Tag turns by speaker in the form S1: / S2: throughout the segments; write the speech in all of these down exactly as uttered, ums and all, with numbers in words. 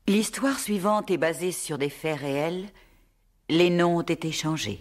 S1: L'histoire suivante est basée sur des faits réels. Les noms ont été changés.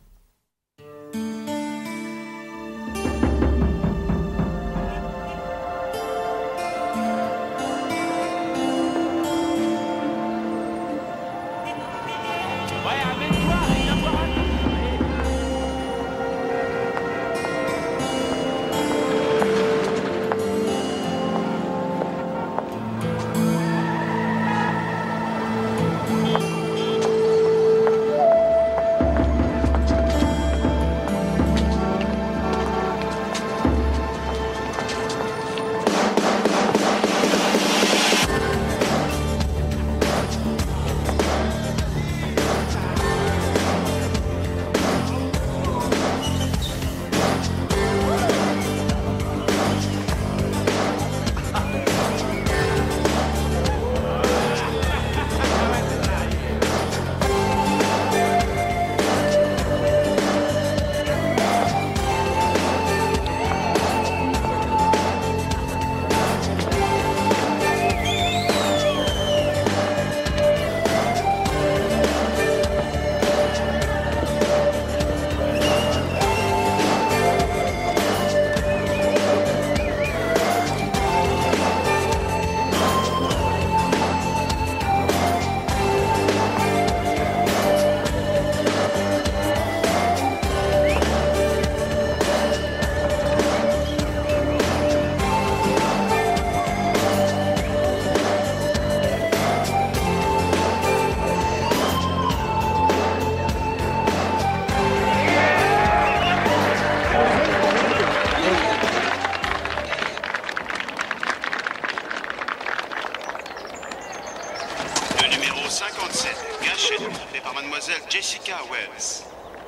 S2: Jessica Wells.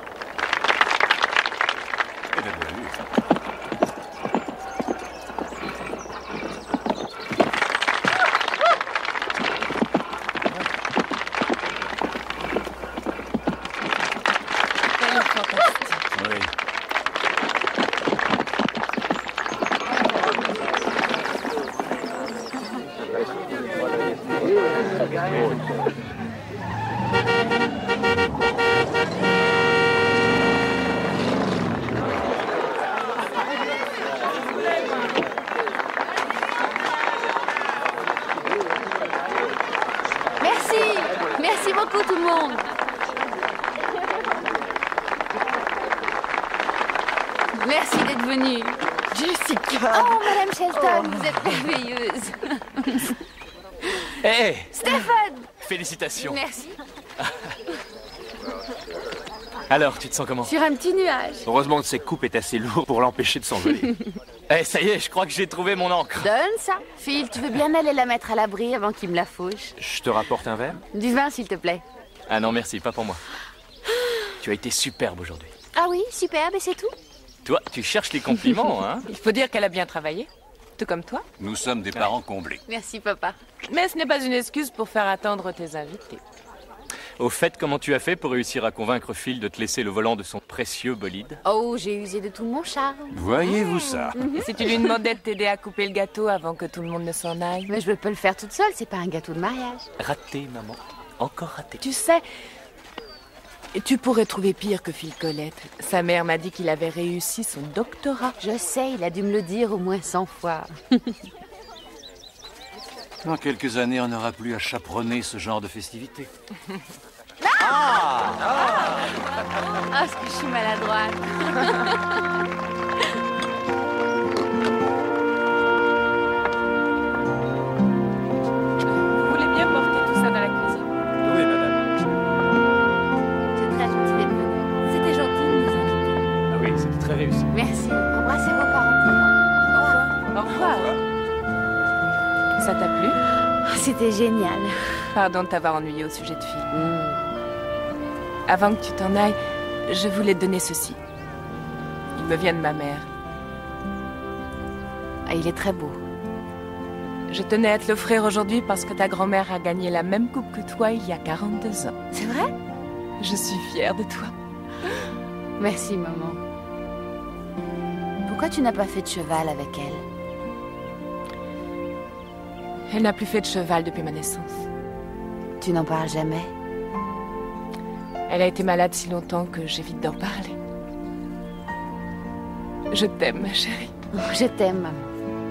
S3: Merci beaucoup tout le monde. Merci d'être venu.
S4: Jessica.
S3: Oh, Madame Shelton, vous êtes merveilleuse.
S5: Hé hey,
S3: Stéphane.
S5: Félicitations.
S3: Merci.
S5: Alors, tu te sens comment?
S3: Sur un petit nuage.
S6: Heureusement que cette coupe est assez lourde pour l'empêcher de s'envoler.
S5: Eh, hey, ça y est, je crois que j'ai trouvé mon encre.
S3: Donne ça. Phil, tu veux bien aller la mettre à l'abri avant qu'il me la fauche?
S6: Je te rapporte un verre?
S3: Du vin, s'il te plaît.
S5: Ah non, merci, pas pour moi. Tu as été superbe aujourd'hui.
S3: Ah oui, superbe, et c'est tout?
S5: Toi, tu cherches les compliments, hein?
S4: Il faut dire qu'elle a bien travaillé. Tout comme toi.
S7: Nous sommes des parents comblés.
S3: Merci, papa.
S4: Mais ce n'est pas une excuse pour faire attendre tes invités.
S5: Au fait, comment tu as fait pour réussir à convaincre Phil de te laisser le volant de son précieux bolide?
S3: Oh, j'ai usé de tout mon charme.
S7: Voyez-vous ça?
S4: Et si tu lui demandais de t'aider à couper le gâteau avant que tout le monde ne s'en aille?
S3: Mais je peux le faire toute seule, c'est pas un gâteau de mariage.
S5: Raté, maman. Encore raté.
S4: Tu sais, tu pourrais trouver pire que Phil Collette. Sa mère m'a dit qu'il avait réussi son doctorat.
S3: Je sais, il a dû me le dire au moins cent fois.
S7: Dans quelques années, on n'aura plus à chaperonner ce genre de festivités.
S3: Ah, ah, ah, est-ce que je suis maladroite.
S4: Vous voulez bien porter tout ça dans la cuisine?
S5: Oui, madame.
S3: C'est très gentil d'être venu. C'était gentil de nous inviter.
S5: Ah oui, c'était très réussi.
S3: Merci. Embrassez vos parents pour moi.
S4: Au revoir. Au revoir. Ça t'a plu?
S3: C'était génial.
S4: Pardon de t'avoir ennuyé au sujet de Phil.
S3: Mm.
S4: Avant que tu t'en ailles, je voulais te donner ceci. Il me vient de ma mère.
S3: Ah, il est très beau.
S4: Je tenais à te l'offrir aujourd'hui parce que ta grand-mère a gagné la même coupe que toi il y a quarante-deux ans.
S3: C'est vrai?
S4: Je suis fière de toi.
S3: Merci, maman. Pourquoi tu n'as pas fait de cheval avec elle?
S4: Elle n'a plus fait de cheval depuis ma naissance.
S8: Tu n'en parles jamais.
S4: Elle a été malade si longtemps que j'évite d'en parler. Je t'aime, ma chérie.
S8: Oh, je t'aime, maman.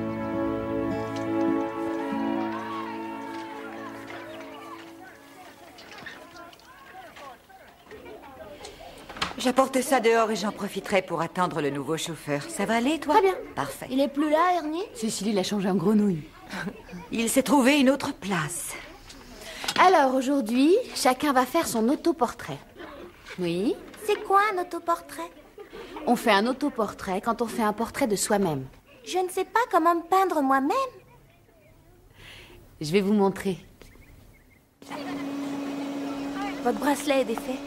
S1: J'apporte ça dehors et j'en profiterai pour attendre le nouveau chauffeur. Ça va aller, toi?
S8: Très bien.
S1: Parfait.
S8: Il est plus là, Ernie? Cécilie l'a changé en grenouille.
S1: Il s'est trouvé une autre place.
S8: Alors, aujourd'hui, chacun va faire son autoportrait. Oui?
S9: C'est quoi un autoportrait?
S8: On fait un autoportrait quand on fait un portrait de soi-même.
S9: Je ne sais pas comment me peindre moi-même.
S8: Je vais vous montrer.
S9: Votre bracelet est défait.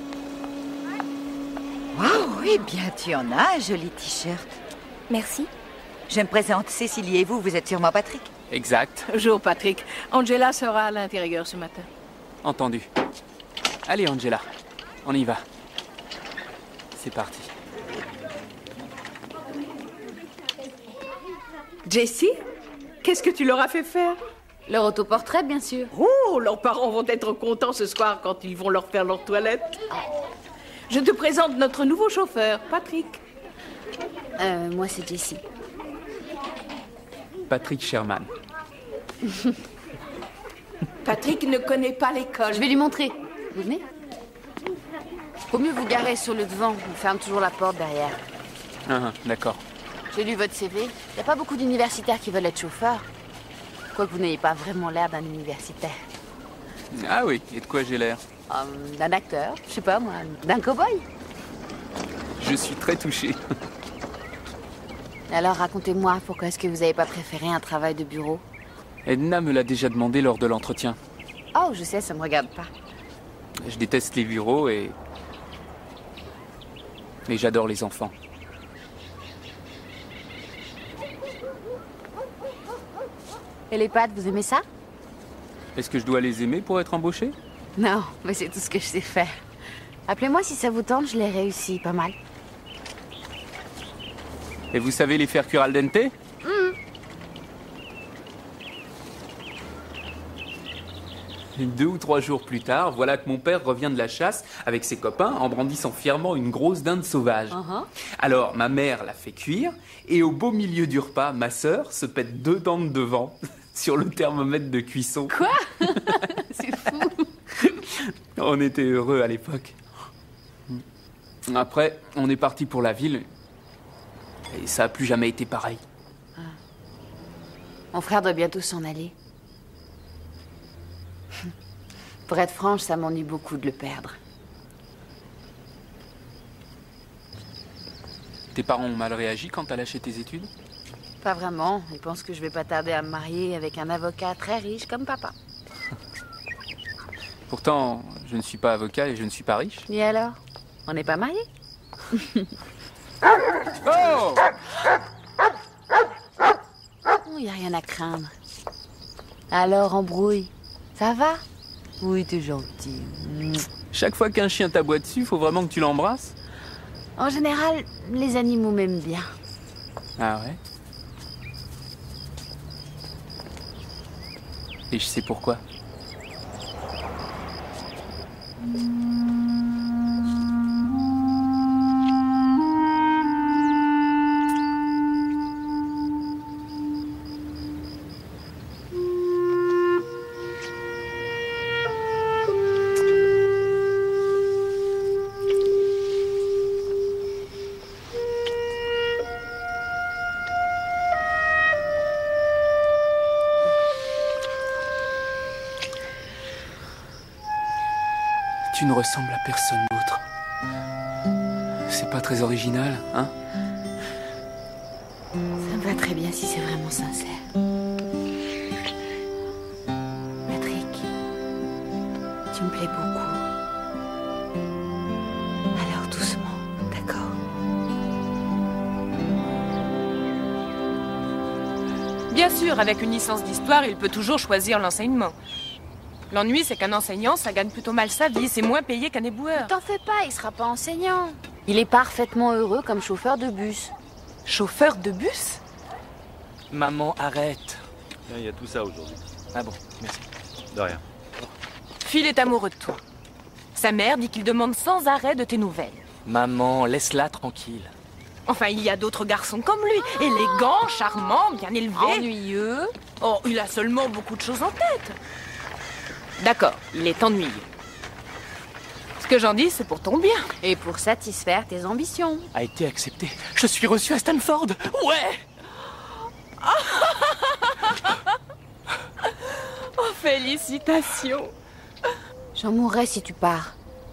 S1: Waouh, eh bien, tu en as un joli t-shirt.
S9: Merci.
S1: Je me présente, Cécilie, et vous, vous êtes sûrement Patrick?
S6: Exact.
S3: Bonjour, Patrick. Angela sera à l'intérieur ce matin.
S6: Entendu. Allez, Angela, on y va. C'est parti.
S3: Jessie, qu'est-ce que tu leur as fait faire?
S8: Leur autoportrait, bien sûr.
S3: Oh, leurs parents vont être contents ce soir quand ils vont leur faire leur toilette. Je te présente notre nouveau chauffeur, Patrick.
S8: Euh, moi, c'est Jessie.
S6: Patrick Sherman.
S3: Patrick ne connaît pas l'école.
S8: Je vais lui montrer. Vous venez? Faut mieux vous garer sur le devant. On ferme toujours la porte derrière.
S6: Ah, d'accord.
S8: J'ai lu votre C V. Il n'y a pas beaucoup d'universitaires qui veulent être chauffeurs. Quoique vous n'ayez pas vraiment l'air d'un universitaire.
S6: Ah oui, et de quoi j'ai l'air?
S8: Euh, d'un acteur, je sais pas moi, d'un cow-boy.
S6: Je suis très touché.
S8: Alors racontez-moi, pourquoi est-ce que vous n'avez pas préféré un travail de bureau?
S6: Edna me l'a déjà demandé lors de l'entretien.
S8: Oh, je sais, ça me regarde pas.
S6: Je déteste les bureaux et... Et j'adore les enfants.
S8: Et les pâtes, vous aimez ça?
S6: Est-ce que je dois les aimer pour être embauché?
S8: Non, mais c'est tout ce que je sais faire. Appelez-moi si ça vous tente, je l'ai réussi, pas mal.
S6: Et vous savez les faire cuire al dente?
S8: Mmh.
S6: Deux ou trois jours plus tard, voilà que mon père revient de la chasse avec ses copains en brandissant fièrement une grosse dinde sauvage.
S8: Uh-huh.
S6: Alors ma mère la fait cuire et au beau milieu du repas, ma sœur se pète deux dents de devant sur le thermomètre de cuisson.
S8: Quoi? C'est fou.
S6: On était heureux à l'époque. Après, on est parti pour la ville et ça a plus jamais été pareil.
S8: Ah. Mon frère doit bientôt s'en aller. Pour être franche, ça m'ennuie beaucoup de le perdre.
S6: Tes parents ont mal réagi quand t'as lâché tes études?
S8: Pas vraiment. Ils pensent que je vais pas tarder à me marier avec un avocat très riche comme papa.
S6: Pourtant, je ne suis pas avocat et je ne suis pas riche.
S8: Et alors? On n'est pas mariés?
S6: Oh!
S8: Il n'y a rien à craindre. Alors, embrouille. Ça va? Oui, t'es gentil.
S6: Chaque fois qu'un chien t'aboie dessus, faut vraiment que tu l'embrasses?
S8: En général, les animaux m'aiment bien.
S6: Ah ouais? Et je sais pourquoi. Tu ne ressembles à personne d'autre. C'est pas très original, hein?
S8: Ça me va très bien si c'est vraiment sincère. Patrick, tu me plais beaucoup. Alors doucement, d'accord?
S4: Bien sûr, avec une licence d'histoire, il peut toujours choisir l'enseignement. L'ennui, c'est qu'un enseignant, ça gagne plutôt mal sa vie. C'est moins payé qu'un éboueur.
S8: T'en fais pas, il sera pas enseignant. Il est parfaitement heureux comme chauffeur de bus.
S4: Chauffeur de bus?
S5: Maman, arrête.
S7: Il y a tout ça aujourd'hui.
S5: Ah bon, merci.
S7: De rien.
S4: Phil est amoureux de toi. Sa mère dit qu'il demande sans arrêt de tes nouvelles.
S5: Maman, laisse-la tranquille.
S4: Enfin, il y a d'autres garçons comme lui. Élégant, charmant, bien élevé.
S8: Ennuyeux.
S4: Oh, il a seulement beaucoup de choses en tête. D'accord, il est ennuyeux. Ce que j'en dis, c'est pour ton bien.
S8: Et pour satisfaire tes ambitions.
S5: A été accepté. Je suis reçu à Stanford. Ouais.
S4: Oh, félicitations.
S8: J'en mourrais si tu pars.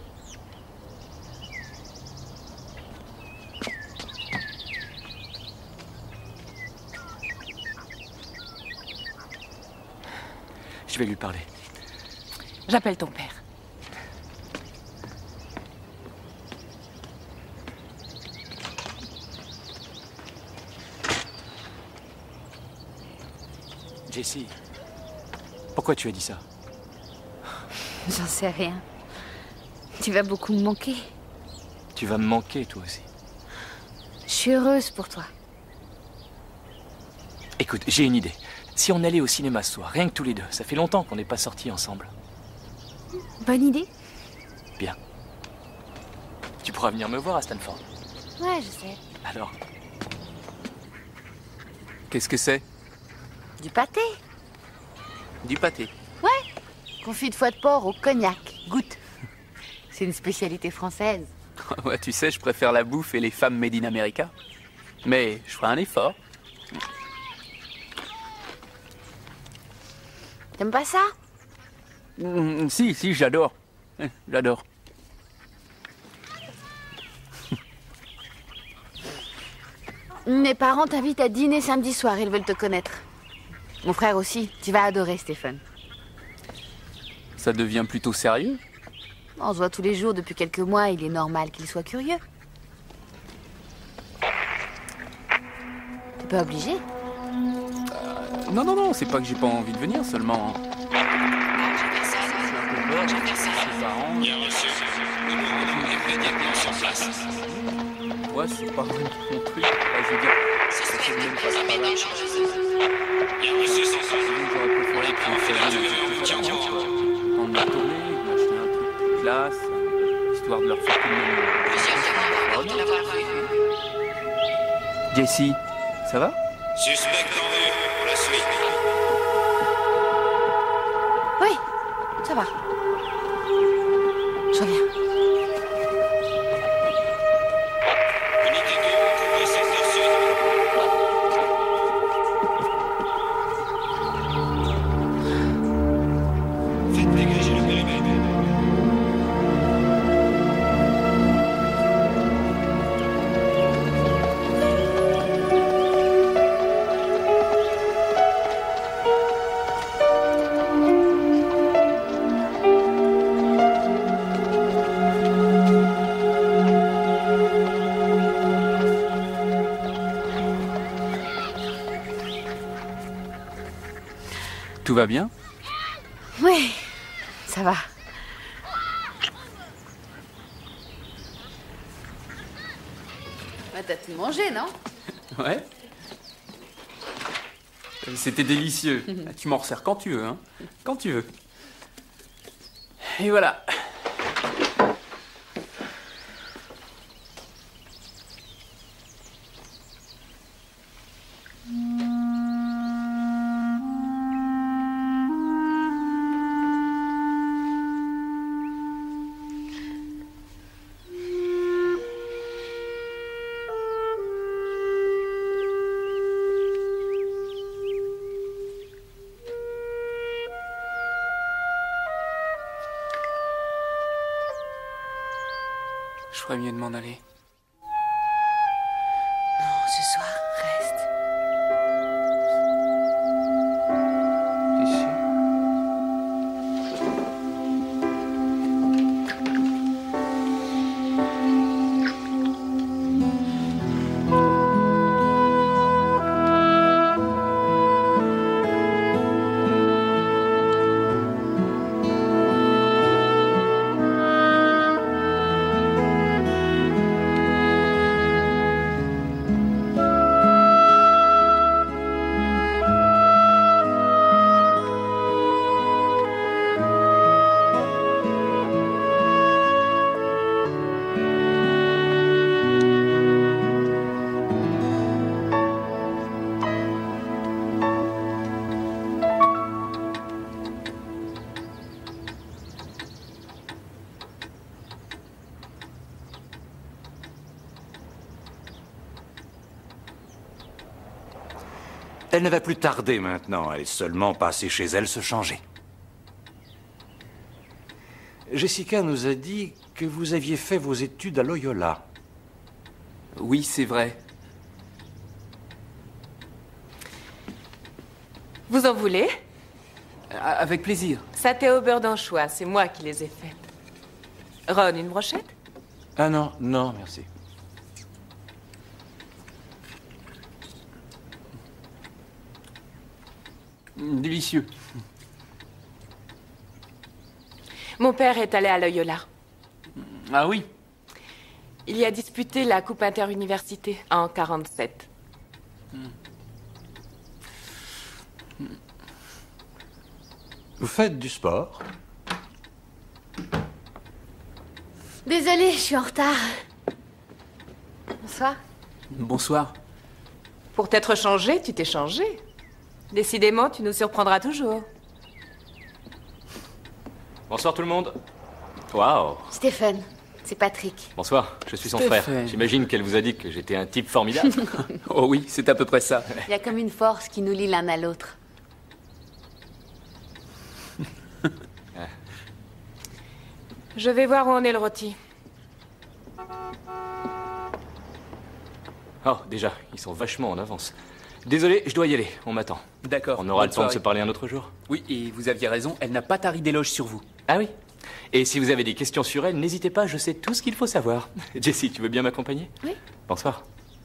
S5: Je vais lui parler.
S4: J'appelle ton père.
S5: Jessie, pourquoi tu as dit ça?
S8: J'en sais rien. Tu vas beaucoup me manquer.
S5: Tu vas me manquer, toi aussi.
S8: Je suis heureuse pour toi.
S5: Écoute, j'ai une idée. Si on allait au cinéma ce soir, rien que tous les deux, ça fait longtemps qu'on n'est pas sortis ensemble.
S8: Bonne idée.
S5: Bien. Tu pourras venir me voir à Stanford.
S8: Ouais, je sais.
S5: Alors,
S6: Qu'est-ce que c'est?
S8: Du pâté.
S6: Du pâté.
S8: Confit de foie de porc au cognac. Goûte. C'est une spécialité française.
S6: Ouais, tu sais, je préfère la bouffe et les femmes made in America. Mais je ferai un effort.
S8: T'aimes pas ça?
S6: Mm, si, si, j'adore. Eh, J'adore.
S8: Mes parents t'invitent à dîner samedi soir, ils veulent te connaître. Mon frère aussi, tu vas adorer Stéphane.
S6: Ça devient plutôt sérieux?
S8: On se voit tous les jours depuis quelques mois, il est normal qu'il soit curieux. T'es pas obligé.
S6: Non, non, non, c'est pas que j'ai pas envie de venir, seulement... Ouais, c'est pas vraiment mon truc. Ouais, je veux dire, ça fait même pas ça va. J'aurais préféré qu'il fasse un truc différent, quoi. En me tourner, m'acheter un truc de classe, histoire de leur faire tout le même. Jessie, ça va?
S2: Suspect en vue pour la suite.
S8: Oui, ça va. Je reviens.
S2: Unité deux, couvrez secteur sud. Faites dégager le périmètre.
S6: Tout va bien?
S8: Oui, ça va. Bah, t'as tout mangé, non?
S6: Ouais. C'était délicieux. Tu m'en resserres quand tu veux, hein. Quand tu veux. Et voilà. Je ferais mieux de m'en aller.
S8: Non, ce soir, reste.
S6: T'es sûr?
S7: Elle ne va plus tarder maintenant. Elle est seulement passée chez elle se changer. Jessica nous a dit que vous aviez fait vos études à Loyola.
S6: Oui, c'est vrai.
S4: Vous en voulez?
S6: Avec plaisir.
S4: Saté au beurre d'anchois, c'est moi qui les ai faites. Ron, une brochette?
S7: Ah non, non, merci.
S6: Délicieux.
S4: Mon père est allé à Loyola.
S6: Ah oui?
S4: Il y a disputé la Coupe interuniversité en quarante-sept.
S7: Vous faites du sport?
S8: Désolée, je suis en retard. Bonsoir.
S6: Bonsoir.
S4: Pour t'être changé, tu t'es changé. Décidément, tu nous surprendras toujours.
S5: Bonsoir tout le monde. Waouh.
S8: Stephen, c'est Patrick.
S5: Bonsoir, je suis son
S6: Stéphane.
S5: frère. J'imagine qu'elle vous a dit que j'étais un type formidable.
S6: Oh oui, c'est à peu près ça.
S8: Il y a comme une force qui nous lie l'un à l'autre.
S4: Je vais voir où en est le rôti.
S5: Oh, déjà, ils sont vachement en avance. Désolé, je dois y aller, on m'attend.
S6: D'accord.
S5: On aura
S6: bonne
S5: le temps de
S6: soirée.
S5: se parler un autre jour.
S6: Oui, et vous aviez raison, elle n'a pas tari d'éloges sur vous.
S5: Ah oui. Et si vous avez des questions sur elle, n'hésitez pas, je sais tout ce qu'il faut savoir. Jessie, tu veux bien m'accompagner?
S8: Oui.
S5: Bonsoir.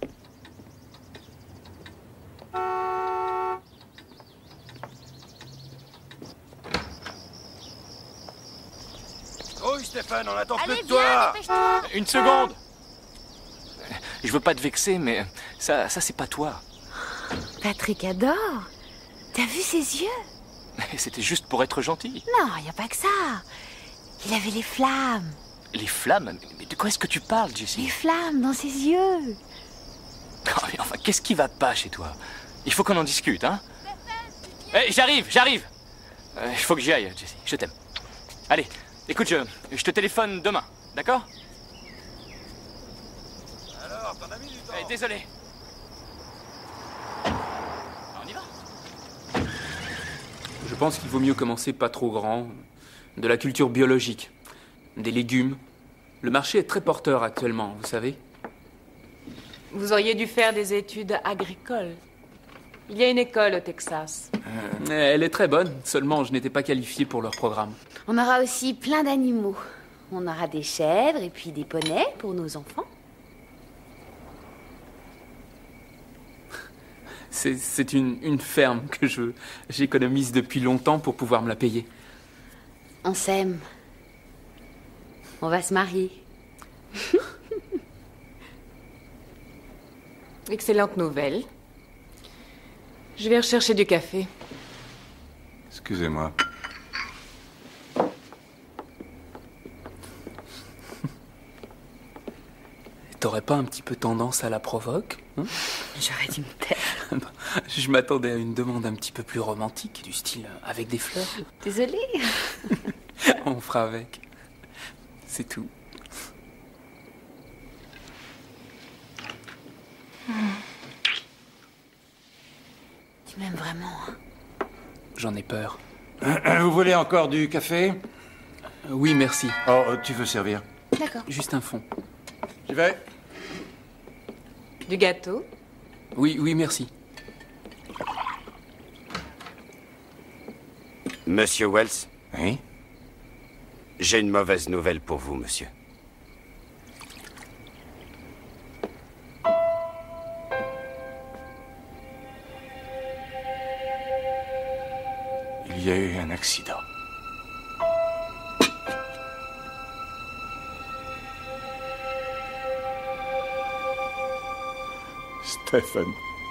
S7: Oui, Stéphane, on attend
S8: Allez,
S7: plus de
S8: viens,
S7: toi.
S8: dépêche-toi.
S5: Une seconde. Je veux pas te vexer, mais ça, ça c'est pas toi.
S8: Patrick adore. T'as vu ses yeux?
S5: C'était juste pour être gentil.
S8: Non, il n'y a pas que ça. Il avait les flammes.
S5: Les flammes? Mais de quoi est-ce que tu parles,
S8: Les
S5: Jessie?
S8: flammes dans ses yeux.
S5: Oh, mais enfin, qu'est-ce qui va pas chez toi? Il faut qu'on en discute, hein? Eh, j'arrive, j'arrive. Euh, Il faut que j'y aille, Jessie. Je t'aime. Allez, écoute, je, je te téléphone demain, d'accord?
S7: Alors, t'en as mis du temps.
S5: Eh, désolé. On y va?
S6: Je pense qu'il vaut mieux commencer pas trop grand. De la culture biologique. Des légumes. Le marché est très porteur actuellement, vous savez.
S4: Vous auriez dû faire des études agricoles. Il y a une école au Texas.
S6: Euh, elle est très bonne, seulement je n'étais pas qualifié pour leur programme.
S8: On aura aussi plein d'animaux. On aura des chèvres et puis des poneys pour nos enfants.
S6: C'est c'est une, une ferme que je j'économise depuis longtemps pour pouvoir me la payer.
S8: On s'aime. On va se marier.
S4: Excellente nouvelle. Je vais rechercher du café.
S7: Excusez-moi.
S6: T'aurais pas un petit peu tendance à la provoque, hein?
S8: J'aurais dû me taire.
S6: Je m'attendais à une demande un petit peu plus romantique, du style euh, avec des fleurs.
S8: Désolée.
S6: On fera avec. C'est tout.
S8: Tu m'aimes vraiment, hein?
S6: J'en ai peur.
S7: Vous voulez encore du café?
S6: Euh, oui, merci.
S7: Oh, tu veux servir?
S8: D'accord.
S6: Juste un fond.
S7: J'y vais.
S4: Du gâteau?
S6: Oui, oui, merci.
S10: Monsieur Wells,
S7: Oui?
S10: j'ai une mauvaise nouvelle pour vous, monsieur.
S7: Il y a eu un accident. Stephen.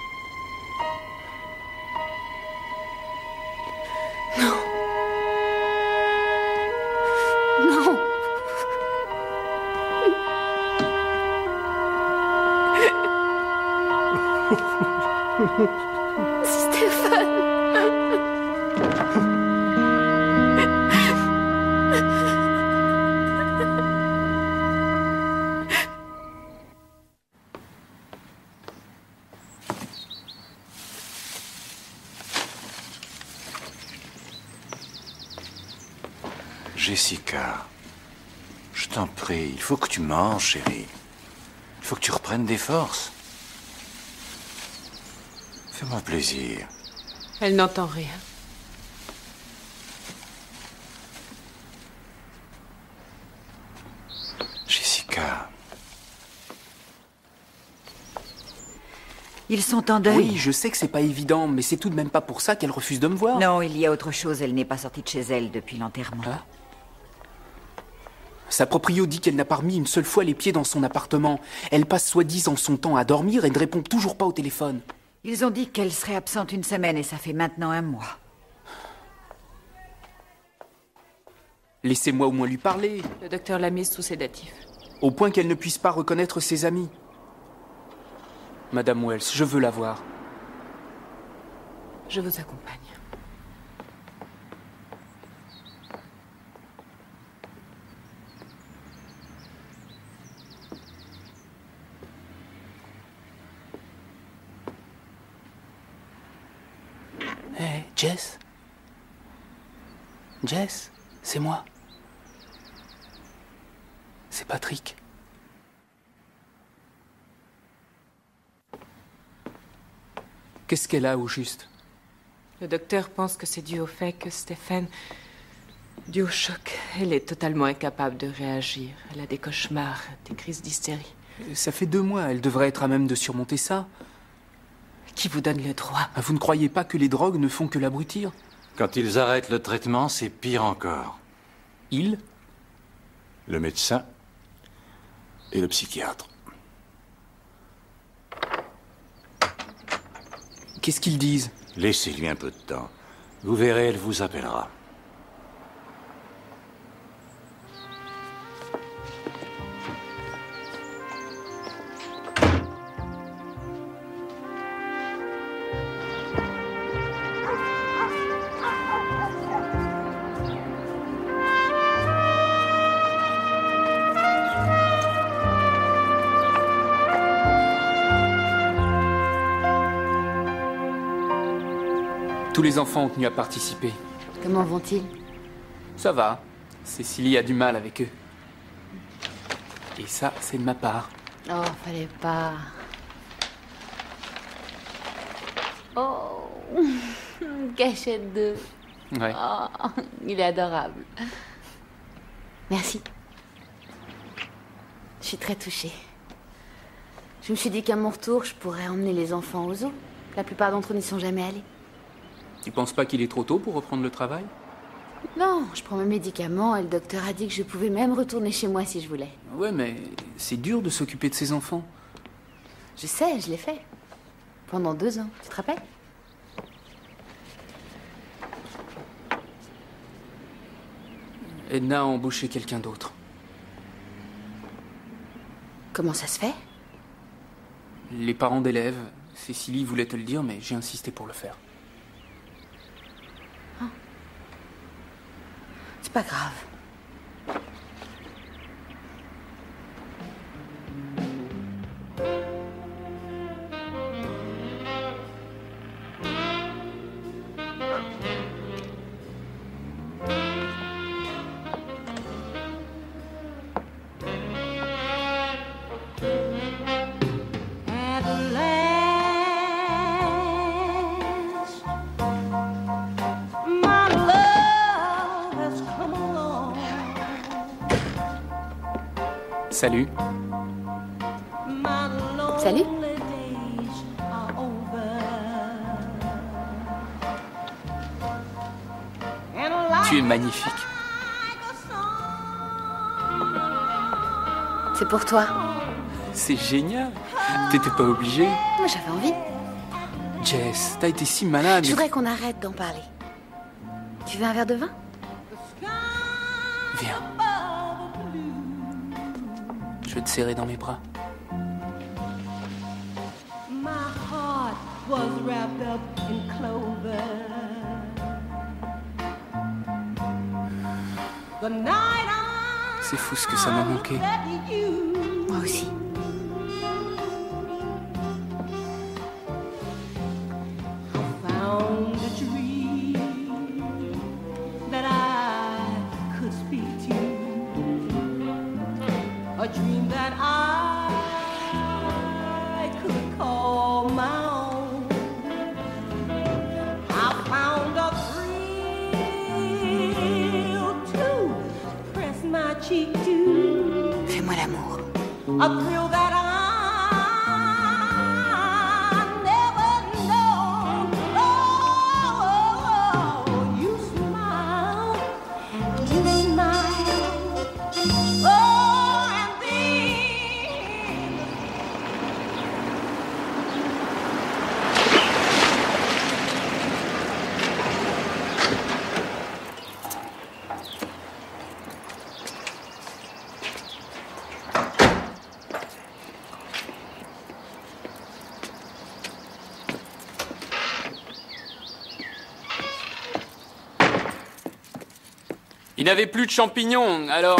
S8: Non. Stéphane.
S7: Jessica, je t'en prie, il faut que tu manges, chérie. Il faut que tu reprennes des forces. Fais-moi plaisir.
S4: Elle n'entend rien.
S7: Jessica.
S1: Ils sont en deuil.
S6: Oui, je sais que c'est pas évident, mais c'est tout de même pas pour ça qu'elle refuse de me voir.
S1: Non, il y a autre chose. Elle n'est pas sortie de chez elle depuis l'enterrement.
S6: Hein? Sa proprio dit qu'elle n'a pas remis une seule fois les pieds dans son appartement. Elle passe soi-disant son temps à dormir et ne répond toujours pas au téléphone.
S1: Ils ont dit qu'elle serait absente une semaine et ça fait maintenant un mois.
S6: Laissez-moi au moins lui parler.
S4: Le docteur l'a mise sous sédatif.
S6: Au point qu'elle ne puisse pas reconnaître ses amis. Madame Wells, je veux la voir.
S4: Je vous accompagne.
S6: Hé, hey, Jess? Jess, c'est moi. C'est Patrick. Qu'est-ce qu'elle a au juste?
S4: Le docteur pense que c'est dû au fait que Stéphane... dû au choc. Elle est totalement incapable de réagir. Elle a des cauchemars, des crises d'hystérie.
S6: Ça fait deux mois, elle devrait être à même de surmonter ça.
S4: Qui vous donne le droit?
S6: Vous ne croyez pas que les drogues ne font que l'abrutir?
S7: Quand ils arrêtent le traitement, c'est pire encore.
S6: Ils?
S7: Le médecin et le psychiatre.
S6: Qu'est-ce qu'ils disent?
S7: Laissez-lui un peu de temps. Vous verrez, elle vous appellera.
S6: Tous les enfants ont tenu à participer.
S8: Comment vont-ils?
S6: Ça va. Cécilie a du mal avec eux. Et ça, c'est de ma part.
S8: Oh, fallait pas. Oh, une cachette de...
S6: Ouais.
S8: Oh, il est adorable. Merci. Je suis très touchée. Je me suis dit qu'à mon retour, je pourrais emmener les enfants au zoo. La plupart d'entre eux n'y sont jamais allés.
S6: Tu penses pas qu'il est trop tôt pour reprendre le travail?
S8: Non, je prends mes médicaments et le docteur a dit que je pouvais même retourner chez moi si je voulais.
S6: Ouais, mais c'est dur de s'occuper de ses enfants.
S8: Je sais, je l'ai fait. Pendant deux ans, tu te rappelles?
S6: Edna a embauché quelqu'un d'autre.
S8: Comment ça se fait?
S6: Les parents d'élèves. Cécilie voulait te le dire, mais j'ai insisté pour le faire.
S8: C'est pas grave.
S6: Salut.
S8: Salut.
S6: Tu es magnifique.
S8: C'est pour toi.
S6: C'est génial. T'étais pas obligée.
S8: Moi, j'avais envie.
S6: Jess, t'as été si malade.
S8: Je voudrais qu'on arrête d'en parler. Tu veux un verre de vin?
S6: Viens. Je vais te serrer dans mes bras. C'est fou ce que ça m'a manqué.
S8: Moi aussi.
S11: That I could speak. a dream that I could call my own. I found a thrill to press my cheek to.
S1: Fais-moi l'amour.
S11: A thrill that I never known. Oh, you smile, you smile. Oh, and then
S6: Il n'avait plus de champignons, alors...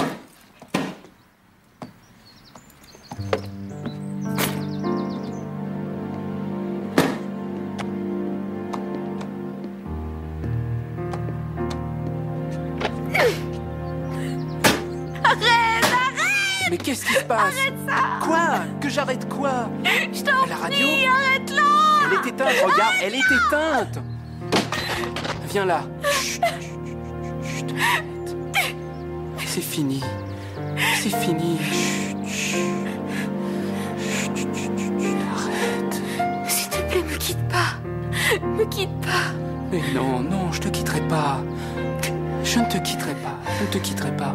S3: Arrête, arrête!
S6: Mais qu'est-ce qui se passe?
S3: Arrête ça!
S6: Quoi? Que j'arrête quoi?
S3: Je t'en
S6: La radio?
S3: prie, arrête-la!
S6: Elle est éteinte, regarde, elle est éteinte! Viens là. Chut, chut, chut, arrête. C'est fini. C'est fini. Chut, chut. Chut, chut, chut, chut, arrête.
S3: S'il te plaît, me quitte pas. Me quitte pas.
S6: Mais non, non, je te quitterai pas. Je ne te quitterai pas. Je ne te quitterai pas.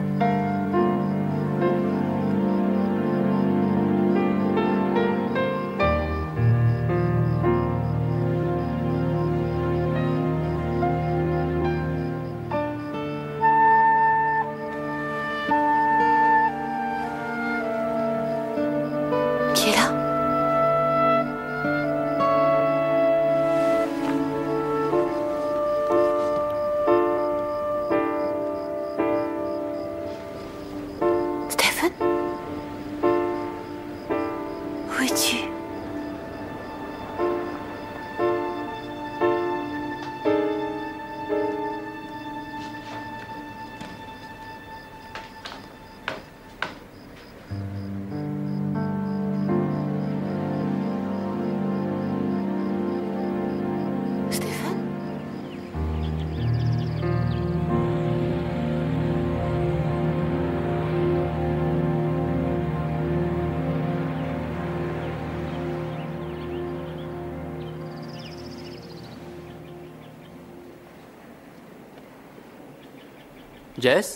S8: Qui est là? Stephen? Où es-tu? Stephen?
S6: Jess?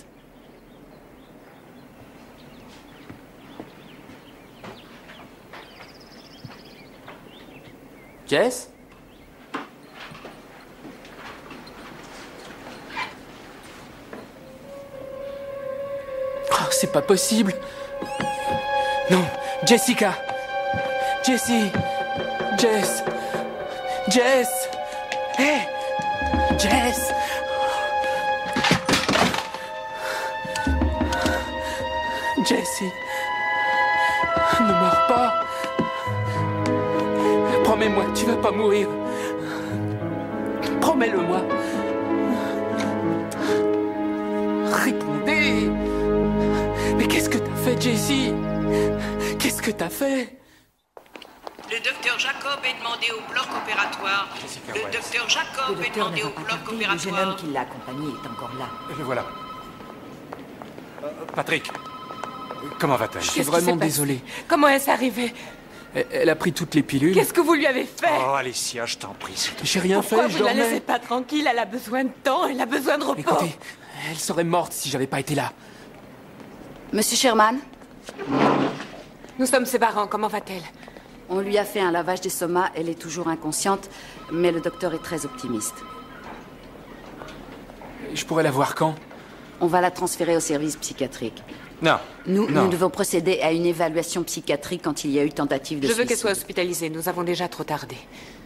S6: Jess? Oh, c'est pas possible. Non, Jessica. Jessie. Jess. Jess. Hé, Jess. Jessie. Ne meurs pas. Promets-moi que tu vas pas mourir. Promets-le-moi. Répondez. Mais qu'est-ce que t'as fait, Jessie? Qu'est-ce que t'as fait?
S12: Le docteur Jacob est demandé au bloc opératoire. Le docteur Jacob
S1: Le
S12: est
S1: docteur
S12: demandé
S1: n'a
S12: au
S1: pas
S12: bloc
S1: compris. Le jeune homme
S12: opératoire.
S1: qui l'a accompagné est encore là.
S7: Le voilà. Euh, Patrick, comment va-t-elle?
S6: Je suis
S4: Qu'est-ce qui
S6: vraiment
S4: s'est passé?
S6: désolé.
S4: Comment est-ce arrivé?
S6: Elle, elle a pris toutes les pilules.
S4: Qu'est-ce que vous lui avez fait?
S7: Oh, Alicia, je t'en prie. s'il te plaît.
S6: J'ai rien
S4: Pourquoi
S6: fait,
S4: vous
S6: je
S4: ne la
S6: dormais.
S4: laissez pas tranquille? Elle a besoin de temps, elle a besoin de repos.
S6: Écoutez, elle serait morte si j'avais pas été là.
S8: Monsieur Sherman,
S4: Nous sommes ses parents, comment va-t-elle?
S8: on lui a fait un lavage d'estomac. Elle est toujours inconsciente, mais le docteur est très optimiste.
S6: Je pourrais la voir quand?
S8: On va la transférer au service psychiatrique.
S7: Non.
S8: Nous,
S7: non.
S8: nous devons procéder à une évaluation psychiatrique quand il y a eu tentative de
S4: Je veux
S8: suicide.
S4: qu'elle soit hospitalisée, nous avons déjà trop tardé.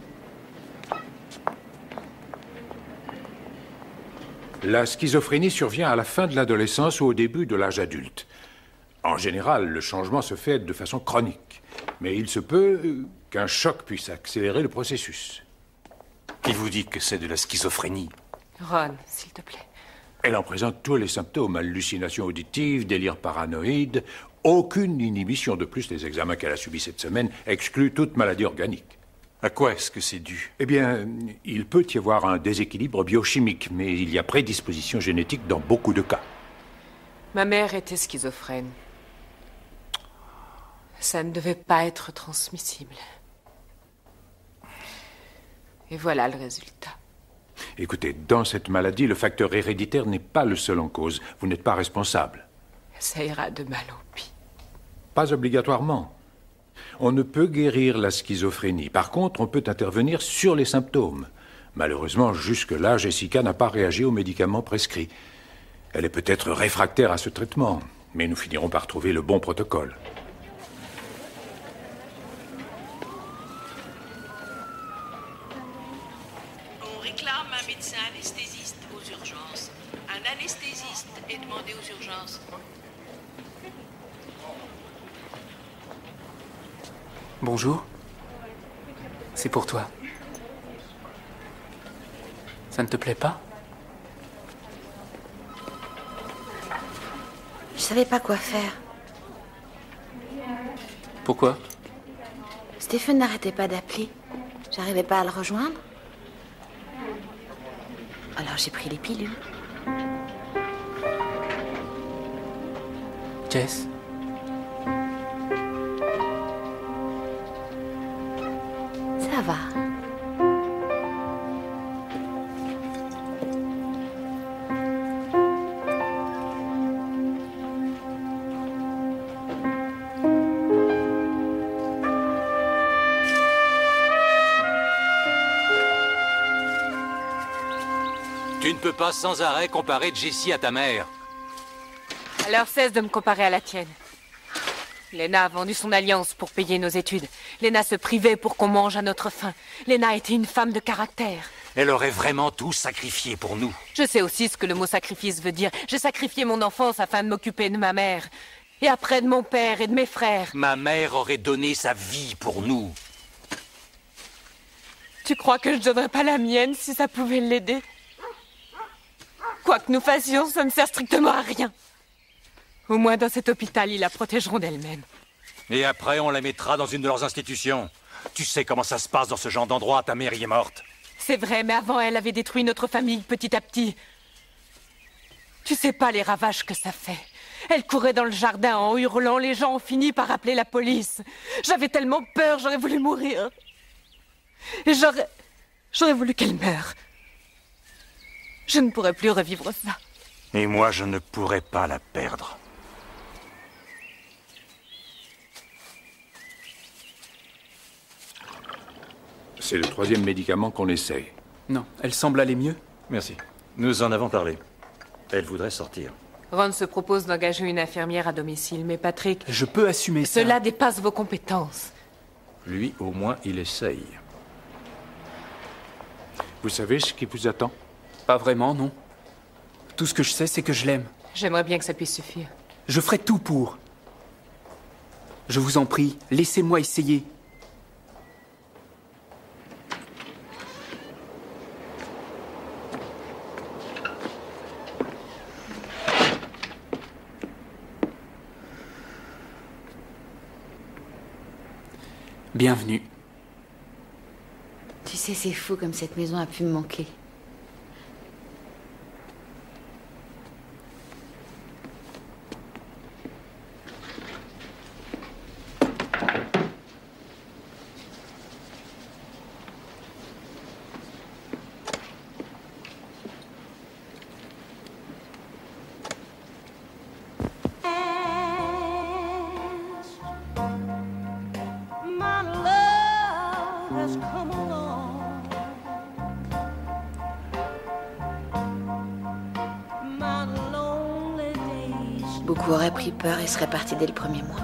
S13: La schizophrénie survient à la fin de l'adolescence ou au début de l'âge adulte. En général, le changement se fait de façon chronique. Mais il se peut euh, qu'un choc puisse accélérer le processus.
S7: Qui vous dit que c'est de la schizophrénie?
S4: Ron, s'il te plaît.
S13: Elle en présente tous les symptômes, hallucinations auditives, délire paranoïde, Aucune inhibition. De plus, les examens qu'elle a subis cette semaine excluent toute maladie organique.
S7: À quoi est-ce que c'est dû?
S13: Eh bien, il peut y avoir un déséquilibre biochimique, mais il y a prédisposition génétique dans beaucoup de cas.
S4: Ma mère était schizophrène. Ça ne devait pas être transmissible. Et voilà le résultat.
S13: Écoutez, dans cette maladie, le facteur héréditaire n'est pas le seul en cause. Vous n'êtes pas responsable.
S4: Ça ira de mal en pis.
S13: Pas obligatoirement. On ne peut guérir la schizophrénie. Par contre, on peut intervenir sur les symptômes. Malheureusement, jusque-là, Jessica n'a pas réagi aux médicaments prescrits. Elle est peut-être réfractaire à ce traitement, mais nous finirons par trouver le bon protocole.
S12: On réclame un médecin anesthésiste aux urgences. Un anesthésiste est demandé aux urgences.
S6: Bonjour. C'est pour toi. Ça ne te plaît pas?
S8: Je savais pas quoi faire.
S6: Pourquoi?
S8: Stephen n'arrêtait pas d'appeler. J'arrivais pas à le rejoindre. Alors j'ai pris les pilules.
S6: Jess?
S8: Ça va.
S7: Tu ne peux pas sans arrêt comparer Jessie à ta mère.
S4: Alors cesse de me comparer à la tienne. Lena a vendu son alliance pour payer nos études. Lena se privait pour qu'on mange à notre faim. Lena était une femme de caractère.
S7: Elle aurait vraiment tout sacrifié pour nous.
S4: Je sais aussi ce que le mot sacrifice veut dire. J'ai sacrifié mon enfance afin de m'occuper de ma mère. Et après de mon père et de mes frères.
S7: Ma mère aurait donné sa vie pour nous.
S4: Tu crois que je donnerais pas la mienne si ça pouvait l'aider? Quoi que nous fassions, ça ne sert strictement à rien. Au moins dans cet hôpital, ils la protégeront d'elle-même.
S7: Et après, on la mettra dans une de leurs institutions. Tu sais comment ça se passe dans ce genre d'endroit, ta mère y est morte.
S4: C'est vrai, mais avant, elle avait détruit notre famille petit à petit. Tu sais pas les ravages que ça fait. Elle courait dans le jardin en hurlant, les gens ont fini par appeler la police. J'avais tellement peur, j'aurais voulu mourir. Et j'aurais... j'aurais voulu qu'elle meure. Je ne pourrais plus revivre ça.
S7: Et moi, je ne pourrais pas la perdre.
S13: C'est le troisième médicament qu'on essaye.
S6: Non, elle semble aller mieux.
S7: Merci. Nous en avons parlé. Elle voudrait sortir.
S4: Ron se propose d'engager une infirmière à domicile, mais Patrick...
S6: Je peux assumer ça.
S4: Cela dépasse vos compétences.
S7: Lui, au moins, il essaye.
S13: Vous savez ce qui vous attend?
S6: Pas vraiment, non. Tout ce que je sais, c'est que je l'aime.
S4: J'aimerais bien que ça puisse suffire.
S6: Je ferai tout pour. Je vous en prie, laissez-moi essayer. Bienvenue.
S8: Tu sais, c'est fou comme cette maison a pu me manquer. Beaucoup auraient pris peur et seraient partis dès le premier mois.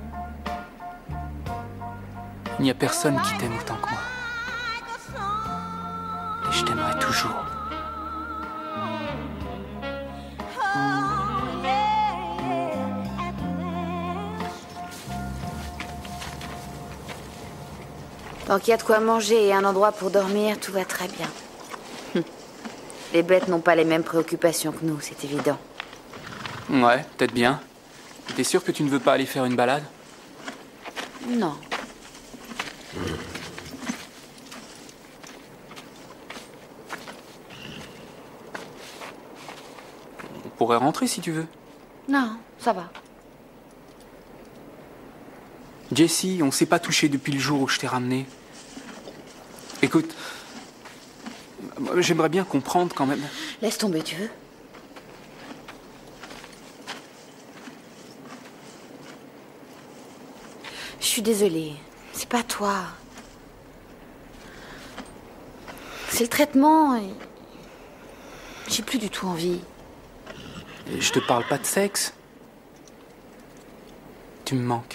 S6: Il n'y a personne qui t'aime autant que moi. Et je t'aimerai toujours.
S8: Tant qu'il y a de quoi manger et un endroit pour dormir, tout va très bien. Hum. Les bêtes n'ont pas les mêmes préoccupations que nous, c'est évident.
S6: Ouais, peut-être bien. T'es sûr que tu ne veux pas aller faire une balade?
S8: Non.
S6: On pourrait rentrer si tu veux.
S8: Non, ça va.
S6: Jessie, on s'est pas touché depuis le jour où je t'ai ramené. Écoute, j'aimerais bien comprendre quand même.
S8: Laisse tomber, tu veux? Je suis désolée. C'est pas toi. C'est le traitement et... J'ai plus du tout envie.
S6: Et je te parle pas de sexe. Tu me manques.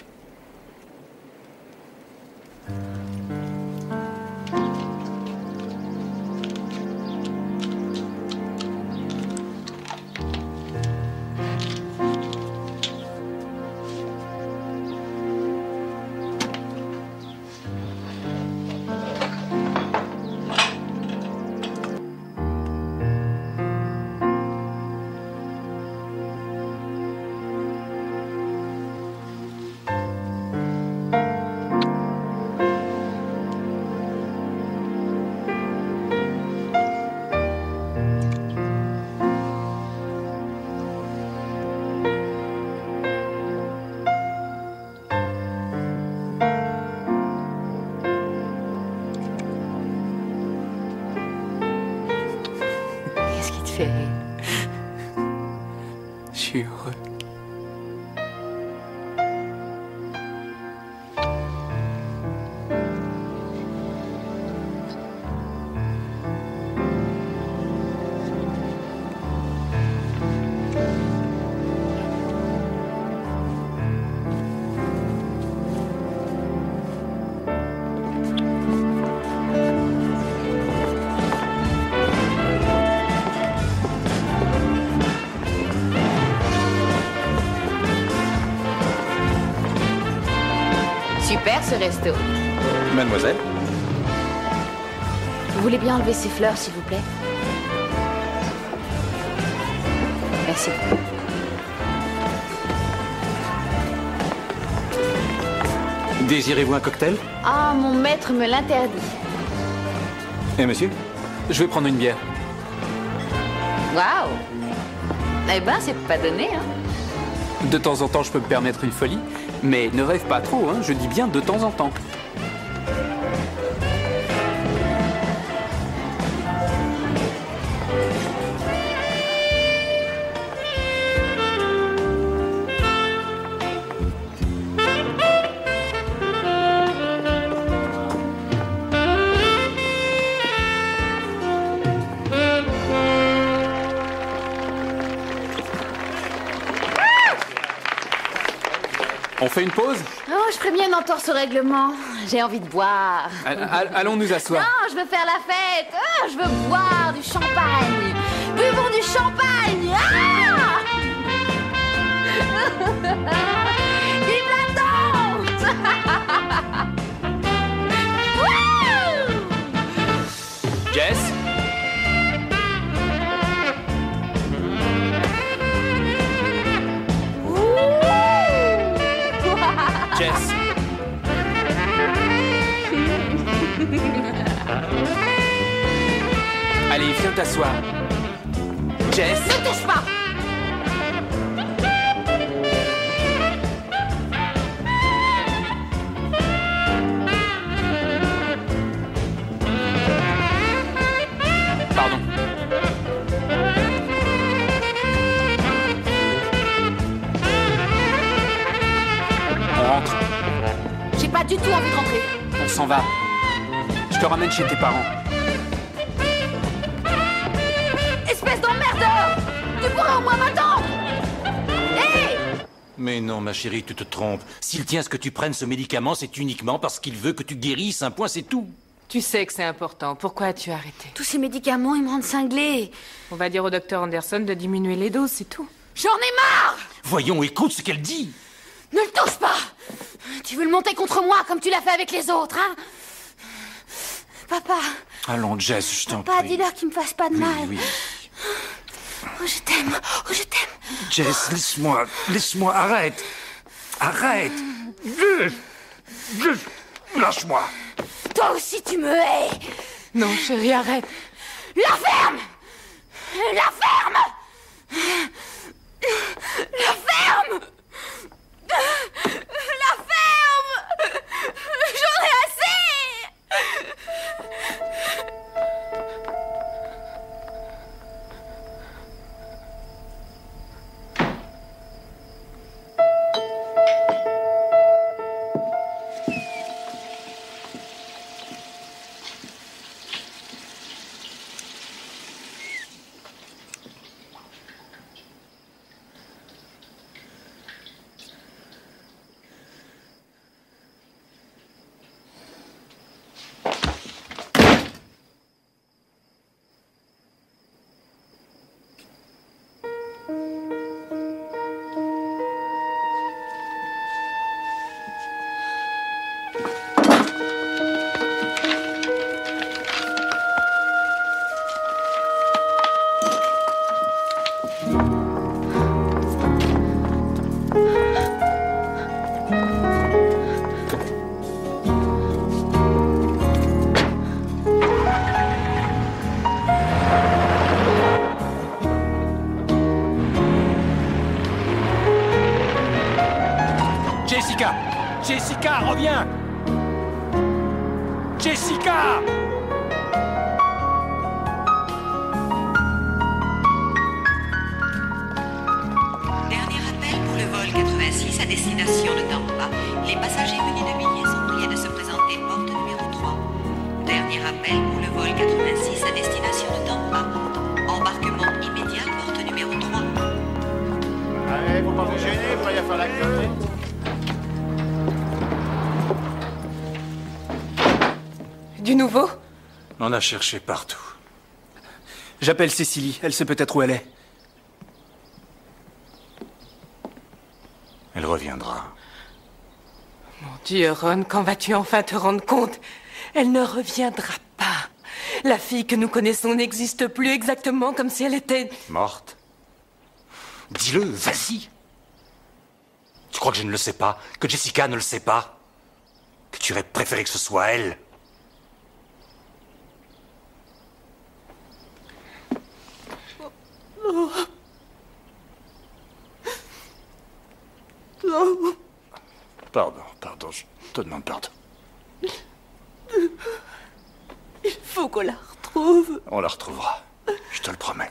S6: Je suis heureux.
S8: Super ce resto.
S7: Mademoiselle?
S8: Vous voulez bien enlever ces fleurs, s'il vous plaît? Merci.
S7: Désirez-vous un cocktail?
S8: Ah, mon maître me l'interdit.
S7: Et monsieur?
S6: Je vais prendre une bière.
S8: Waouh! Eh ben, c'est pas donné, hein?
S6: De temps en temps, je peux me permettre une folie. Mais ne rêve pas trop, hein, je dis bien de temps en temps. On fait une pause?
S8: Oh, je ferais bien une entorse au règlement. J'ai envie de boire.
S6: Allons nous asseoir.
S8: Non, je veux faire la fête. Oh, je veux boire du champagne. Buvons du champagne. Ah vive la danse.
S6: Jess? Jess. Allez, viens t'asseoir. Jess.
S8: Ne touche pas.
S6: Pardon. On rentre.
S8: J'ai pas du tout envie de rentrer.
S6: On s'en va. Je te ramène chez tes parents.
S8: Espèce d'emmerdeur! Tu pourrais au moins m'attendre! Hé!
S7: Mais non, ma chérie, tu te trompes. S'il tient à ce que tu prennes ce médicament, c'est uniquement parce qu'il veut que tu guérisses. Un point, c'est tout.
S4: Tu sais que c'est important. Pourquoi as-tu arrêté?
S8: Tous ces médicaments, ils me rendent cinglée.
S4: On va dire au docteur Anderson de diminuer les doses, c'est tout.
S8: J'en ai marre!
S7: Voyons, écoute ce qu'elle dit.
S8: Ne le touche pas! Tu veux le monter contre moi comme tu l'as fait avec les autres, hein? Papa.
S7: Allons, Jess, je t'en prie.
S8: Papa, dis-leur qu'il me fasse pas de
S7: Oui,
S8: mal.
S7: oui.
S8: Oh, je t'aime. Oh, je t'aime.
S7: Jess, laisse-moi, laisse-moi, arrête. Arrête. Jess, Jess, lâche-moi.
S8: Toi aussi, tu me hais.
S4: Non, chérie, arrête.
S8: La ferme. La ferme. La ferme. La ferme. J'en ai assez.
S6: Jessica! Jessica, reviens! Jessica!
S14: Dernier appel pour le vol quatre-vingt-six à destination de Tampa. Les passagers munis de billets sont priés de se présenter porte numéro trois. Dernier appel pour le vol quatre-vingt-six à destination de Tampa. Embarquement immédiat porte numéro trois.
S15: Allez, faut pas vous gêner, vous allez faire la queue.
S4: Du nouveau?
S7: On a cherché partout.
S6: J'appelle Cécilie, elle sait peut-être où elle est.
S7: Elle reviendra.
S4: Mon Dieu, Ron, quand vas-tu enfin te rendre compte? Elle ne reviendra pas. La fille que nous connaissons n'existe plus exactement comme si elle était...
S7: Morte? Dis-le, vas-y. Tu crois que je ne le sais pas? Que Jessica ne le sait pas? Que tu aurais préféré que ce soit elle?
S4: Oh. Oh.
S7: Pardon, pardon, je te demande pardon.
S4: Il faut qu'on la retrouve.
S7: On la retrouvera, je te le promets.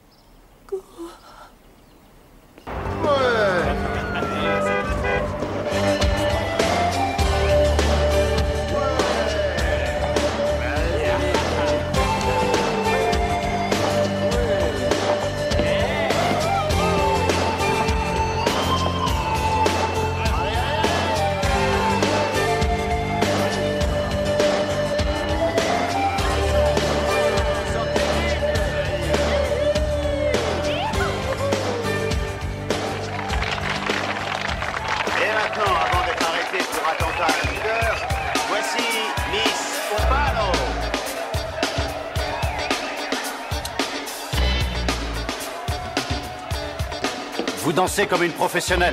S10: Vous dansez comme une professionnelle.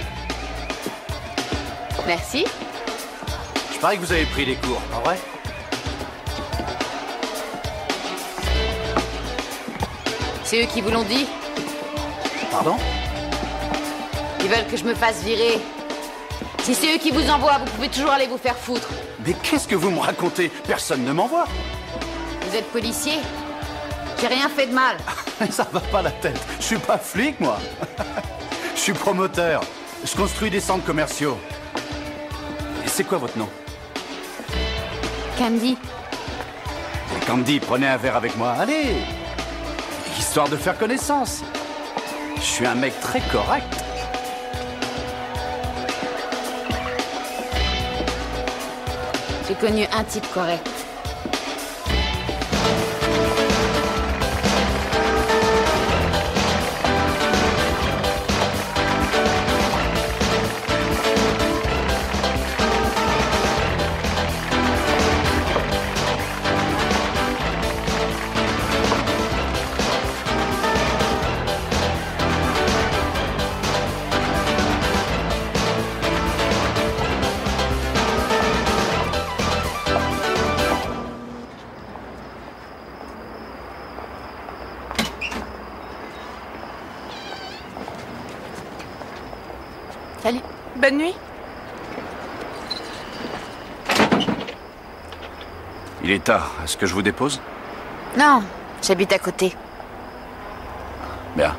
S8: Merci.
S10: Je parie que vous avez pris des cours, pas vrai?
S8: C'est eux qui vous l'ont dit?
S10: Pardon?
S8: Ils veulent que je me fasse virer. Si c'est eux qui vous envoient, vous pouvez toujours aller vous faire foutre.
S10: Mais qu'est-ce que vous me racontez? Personne ne m'envoie.
S8: Vous êtes policier? J'ai rien fait de mal.
S10: Ça va pas la tête. Je suis pas flic, moi. Je suis promoteur. Je construis des centres commerciaux. Et c'est quoi votre nom?
S8: Candy.
S10: Et Candy, prenez un verre avec moi. Allez! Histoire de faire connaissance. Je suis un mec très correct.
S8: J'ai connu un type correct. Salut.
S4: Bonne nuit.
S10: Il est tard. Est-ce que je vous dépose?
S8: Non, j'habite à côté.
S10: Bien.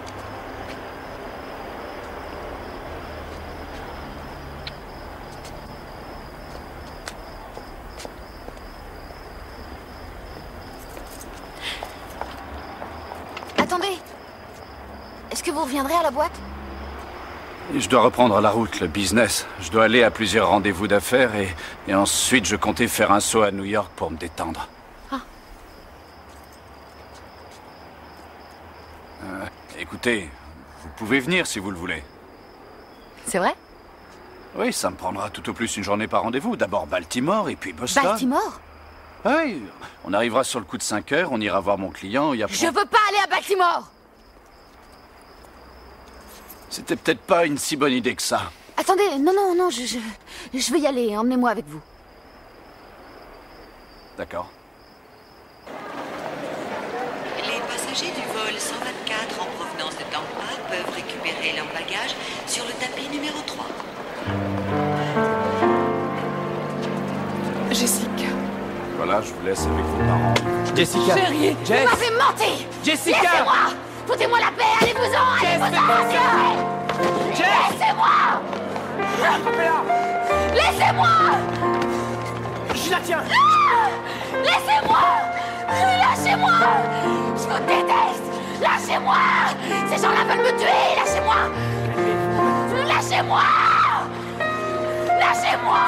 S8: Attendez. Est-ce que vous reviendrez à la boîte?
S10: Je dois reprendre la route, le business. Je dois aller à plusieurs rendez-vous d'affaires et, et ensuite je comptais faire un saut à New York pour me détendre.
S8: Ah.
S10: Euh, écoutez, vous pouvez venir si vous le voulez.
S8: C'est vrai?
S10: Oui, ça me prendra tout au plus une journée par rendez-vous. D'abord Baltimore et puis Boston.
S8: Baltimore?
S10: Oui, on arrivera sur le coup de cinq heures, on ira voir mon client et après...
S8: Je veux pas aller à Baltimore!
S10: C'était peut-être pas une si bonne idée que ça.
S8: Attendez, non, non, non, je, je, je veux y aller. Emmenez-moi avec vous.
S10: D'accord.
S14: Les passagers du vol cent vingt-quatre en provenance de Tampa peuvent récupérer leurs bagages sur le tapis numéro trois.
S4: Jessica.
S10: Voilà, je vous laisse avec vos parents.
S6: Jessica.
S4: Chérie.
S8: Vous m'avez menti!
S6: Jessica.
S8: Laissez-moi! Foutez-moi la paix! Allez-vous-en! Allez-vous-en! Laissez-moi! Laissez-moi!
S6: Je la tiens.
S8: Ah! Laissez-moi! Lâchez-moi! Je vous déteste! Lâchez-moi! Ces gens-là veulent me tuer! Lâchez-moi! Lâchez-moi! Lâchez-moi!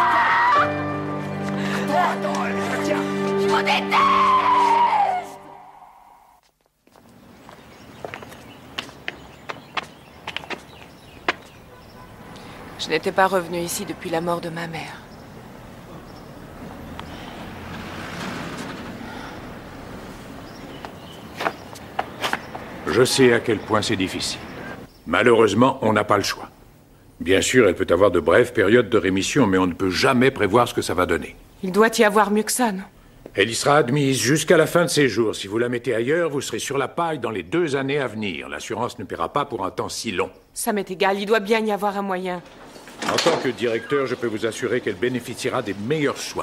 S6: Attends, je la tiens.
S8: Je vous déteste!
S4: Je n'étais pas revenue ici depuis la mort de ma mère.
S13: Je sais à quel point c'est difficile. Malheureusement, on n'a pas le choix. Bien sûr, elle peut avoir de brèves périodes de rémission, mais on ne peut jamais prévoir ce que ça va donner.
S4: Il doit y avoir mieux que ça, non?
S13: Elle y sera admise jusqu'à la fin de ses jours. Si vous la mettez ailleurs, vous serez sur la paille dans les deux années à venir. L'assurance ne paiera pas pour un temps si long.
S4: Ça m'est égal, il doit bien y avoir un moyen.
S13: En tant que directeur, je peux vous assurer qu'elle bénéficiera des meilleurs soins.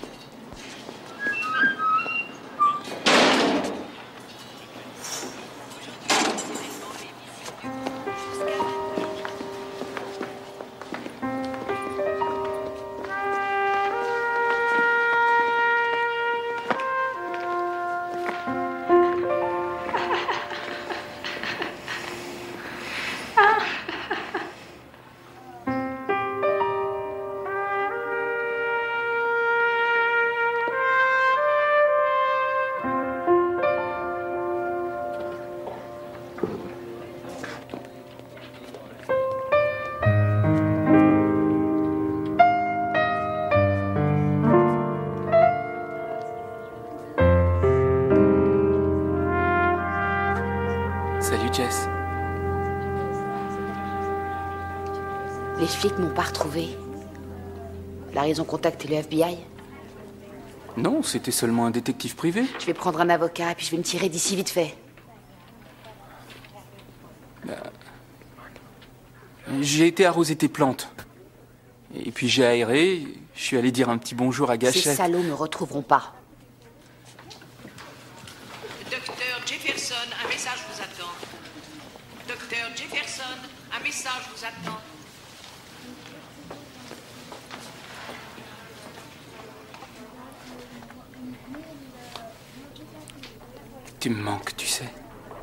S6: Salut Jess.
S8: Les flics m'ont pas retrouvé. Alors ils ont contacté le F B I.
S6: Non, c'était seulement un détective privé.
S8: Je vais prendre un avocat et puis je vais me tirer d'ici vite fait.
S6: J'ai été arroser tes plantes. Et puis j'ai aéré, je suis allé dire un petit bonjour à Gachette.
S8: Ces salauds me retrouveront pas.
S12: Docteur Jefferson, un message vous attend. Docteur Jefferson, un message vous attend.
S6: Tu me manques, tu sais.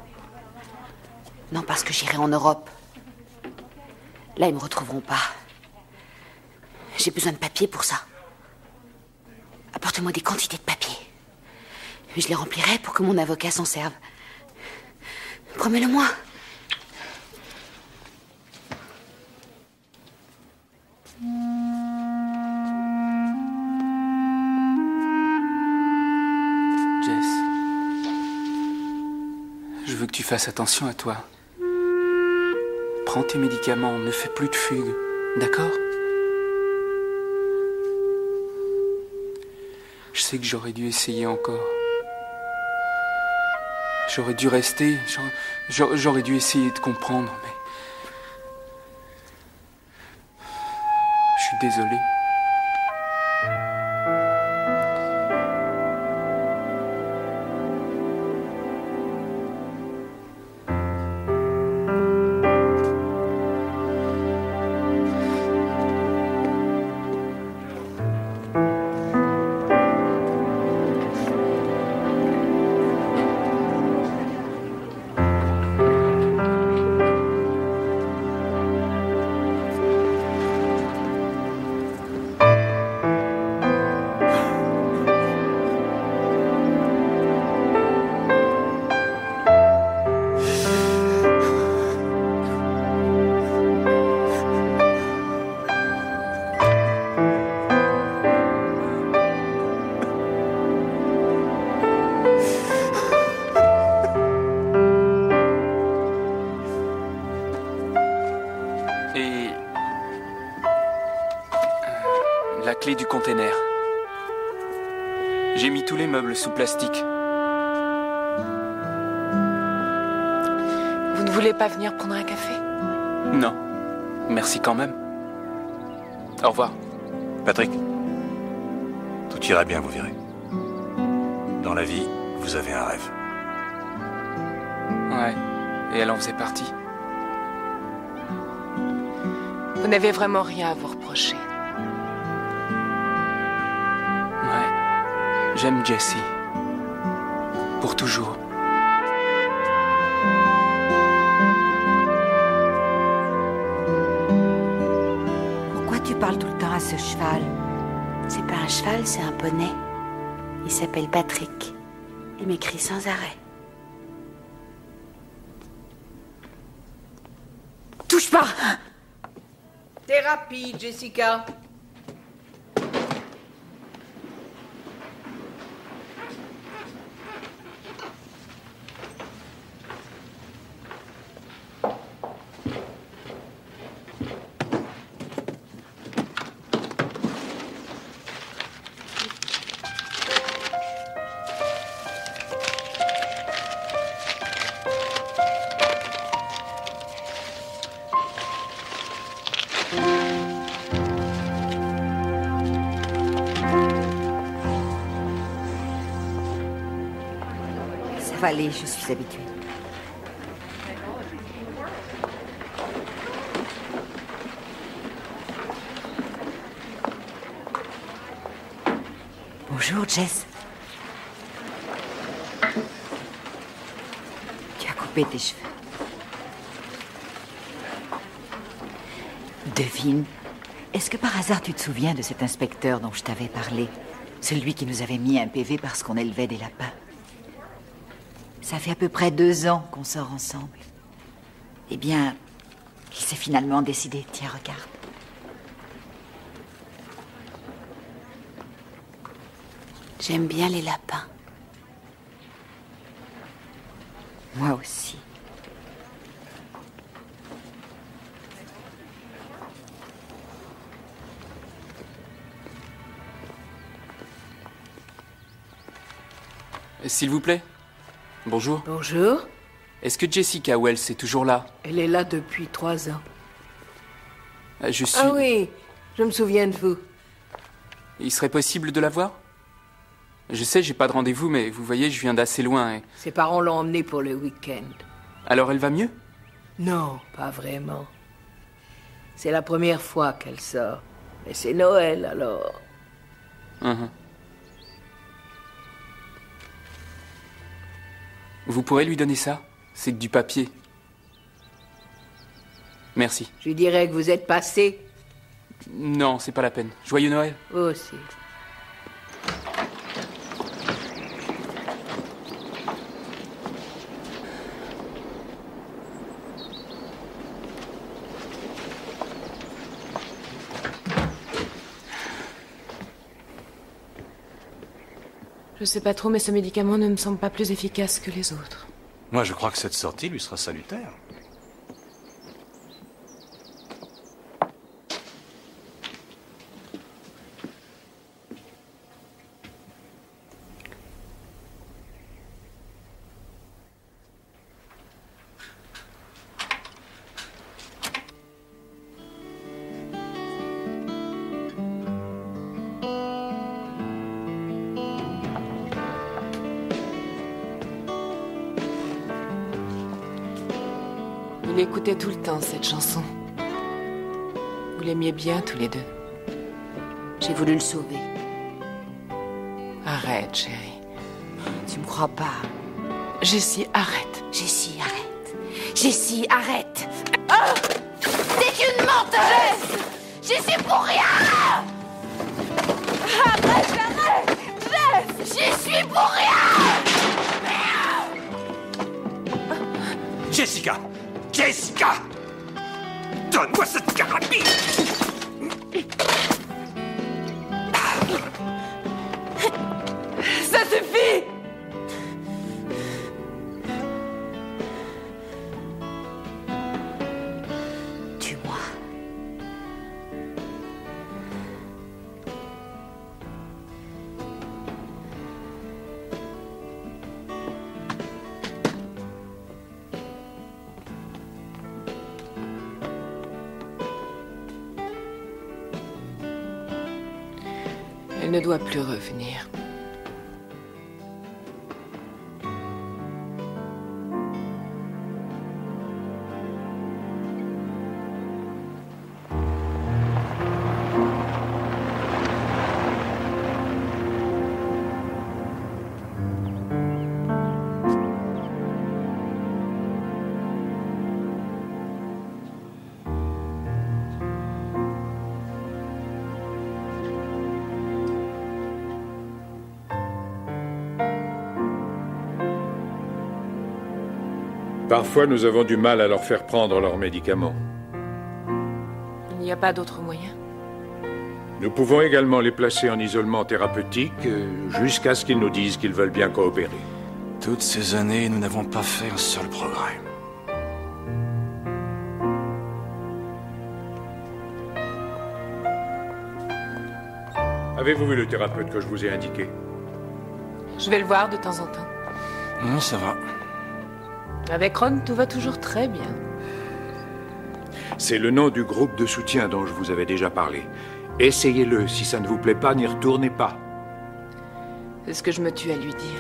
S8: Non, parce que j'irai en Europe. Là, ils me retrouveront pas. J'ai besoin de papier pour ça. Apportez-moi des quantités de papier. Je les remplirai pour que mon avocat s'en serve. Promets-le-moi.
S6: Jess, je veux que tu fasses attention à toi. Prends tes médicaments, ne fais plus de fugue, d'accord? Je sais que j'aurais dû essayer encore. J'aurais dû rester, j'aurais, j'aurais dû essayer de comprendre, mais... suis désolé. La clé du container. J'ai mis tous les meubles sous plastique.
S4: Vous ne voulez pas venir prendre un café?
S6: Non. Merci quand même. Au revoir.
S7: Patrick, tout ira bien, vous verrez. Dans la vie, vous avez un rêve.
S6: Ouais, et elle en faisait partie.
S4: Vous n'avez vraiment rien à vous reprocher.
S6: Ouais, j'aime Jessie. Pour toujours.
S1: Pourquoi tu parles tout le temps à ce cheval?
S8: C'est pas un cheval, c'est un poney. Il s'appelle Patrick. Il m'écrit sans arrêt.
S1: Touche pas!
S3: T'es rapide, Jessica.
S1: Ça va aller, je suis habituée. Bonjour, Jess. Tu as coupé tes cheveux. Devine, est-ce que par hasard tu te souviens de cet inspecteur dont je t'avais parlé? Celui qui nous avait mis un P V parce qu'on élevait des lapins. Ça fait à peu près deux ans qu'on sort ensemble. Eh bien, il s'est finalement décidé. Tiens, regarde.
S8: J'aime bien les lapins.
S1: Moi aussi.
S6: S'il vous plaît. Bonjour.
S3: Bonjour.
S6: Est-ce que Jessica Wells est toujours là?
S3: Elle est là depuis trois ans.
S6: Je suis...
S3: Ah oui, je me souviens de vous.
S6: Il serait possible de la voir? Je sais, j'ai pas de rendez-vous, mais vous voyez, je viens d'assez loin et...
S3: Ses parents l'ont emmenée pour le week-end.
S6: Alors elle va mieux?
S3: Non, pas vraiment. C'est la première fois qu'elle sort. Et c'est Noël, alors...
S6: Uh-huh. Vous pourrez lui donner ça? C'est que du papier. Merci.
S3: Je lui dirais que vous êtes passé.
S6: Non, c'est pas la peine. Joyeux Noël.
S3: Vous aussi.
S4: Je sais pas trop, mais ce médicament ne me semble pas plus efficace que les autres.
S7: Moi, je crois que cette sortie lui sera salutaire.
S4: l'écoutait tout le temps, cette chanson. Vous l'aimiez bien, tous les deux.
S8: J'ai voulu le sauver.
S4: Arrête, chérie.
S8: Tu me crois pas?
S4: Jessie, arrête.
S8: Jessie, arrête. Jessie, arrête. Ah! T'es une menteuse! J'y suis pour rien! Arrête, arrête! Jess! J'y suis pour rien!
S7: Jessica! Jessica! Donne-moi cette carabine!
S4: Ça suffit!
S8: Tue-moi.
S4: Elle ne doit plus revenir.
S13: Parfois, nous avons du mal à leur faire prendre leurs médicaments.
S4: Il n'y a pas d'autre moyen.
S13: Nous pouvons également les placer en isolement thérapeutique euh, jusqu'à ce qu'ils nous disent qu'ils veulent bien coopérer.
S7: Toutes ces années, nous n'avons pas fait un seul progrès.
S13: Avez-vous vu le thérapeute que je vous ai indiqué?
S4: Je vais le voir de temps en temps.
S7: Non, ça va.
S4: Avec Ron, tout va toujours très bien.
S13: C'est le nom du groupe de soutien dont je vous avais déjà parlé. Essayez-le. Si ça ne vous plaît pas, n'y retournez pas.
S4: C'est ce que je me tue à lui dire.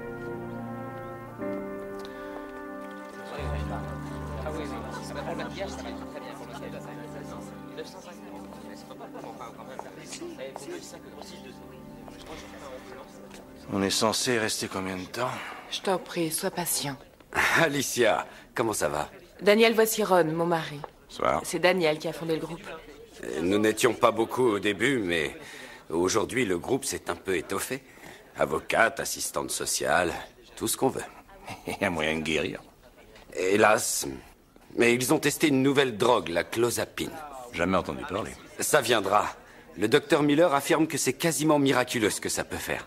S7: On est censé rester combien de temps?
S4: Je t'en prie, sois patient.
S16: Alicia, comment ça va?
S4: Daniel, voici Ron, mon mari.
S16: Soir.
S4: C'est Daniel qui a fondé le groupe.
S16: Nous n'étions pas beaucoup au début, mais aujourd'hui, le groupe s'est un peu étoffé. Avocate, assistante sociale, tout ce qu'on veut.
S7: Il y a moyen de guérir.
S16: Hélas. Mais ils ont testé une nouvelle drogue, la clozapine.
S7: Jamais entendu parler.
S16: Ça viendra. Le docteur Miller affirme que c'est quasiment miraculeux ce que ça peut faire.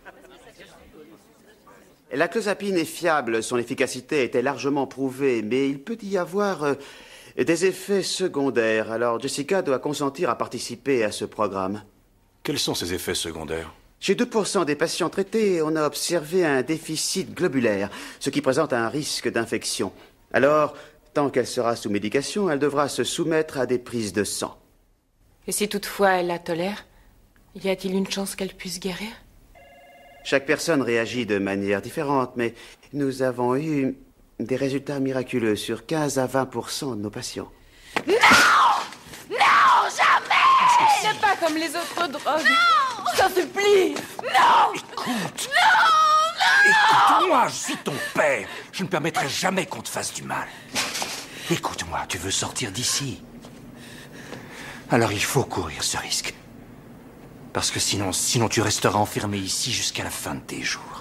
S17: La clozapine est fiable, son efficacité a été largement prouvée, mais il peut y avoir euh, des effets secondaires. Alors Jessica doit consentir à participer à ce programme.
S7: Quels sont ces effets secondaires?
S17: Chez deux pour cent des patients traités, on a observé un déficit globulaire, ce qui présente un risque d'infection. Alors, tant qu'elle sera sous médication, elle devra se soumettre à des prises de sang.
S4: Et si toutefois elle la tolère, y a-t-il une chance qu'elle puisse guérir?
S17: Chaque personne réagit de manière différente, mais nous avons eu des résultats miraculeux sur quinze à vingt pour cent de nos patients.
S8: Non! Non, jamais!
S4: C'est pas comme les autres drogues. Non! Je t'en supplie!
S8: Non!
S7: Écoute!
S8: Non! Non!
S7: Écoute-moi, je suis ton père. Je ne permettrai jamais qu'on te fasse du mal. Écoute-moi, tu veux sortir d'ici. Alors il faut courir ce risque. Parce que sinon, sinon tu resteras enfermé ici jusqu'à la fin de tes jours.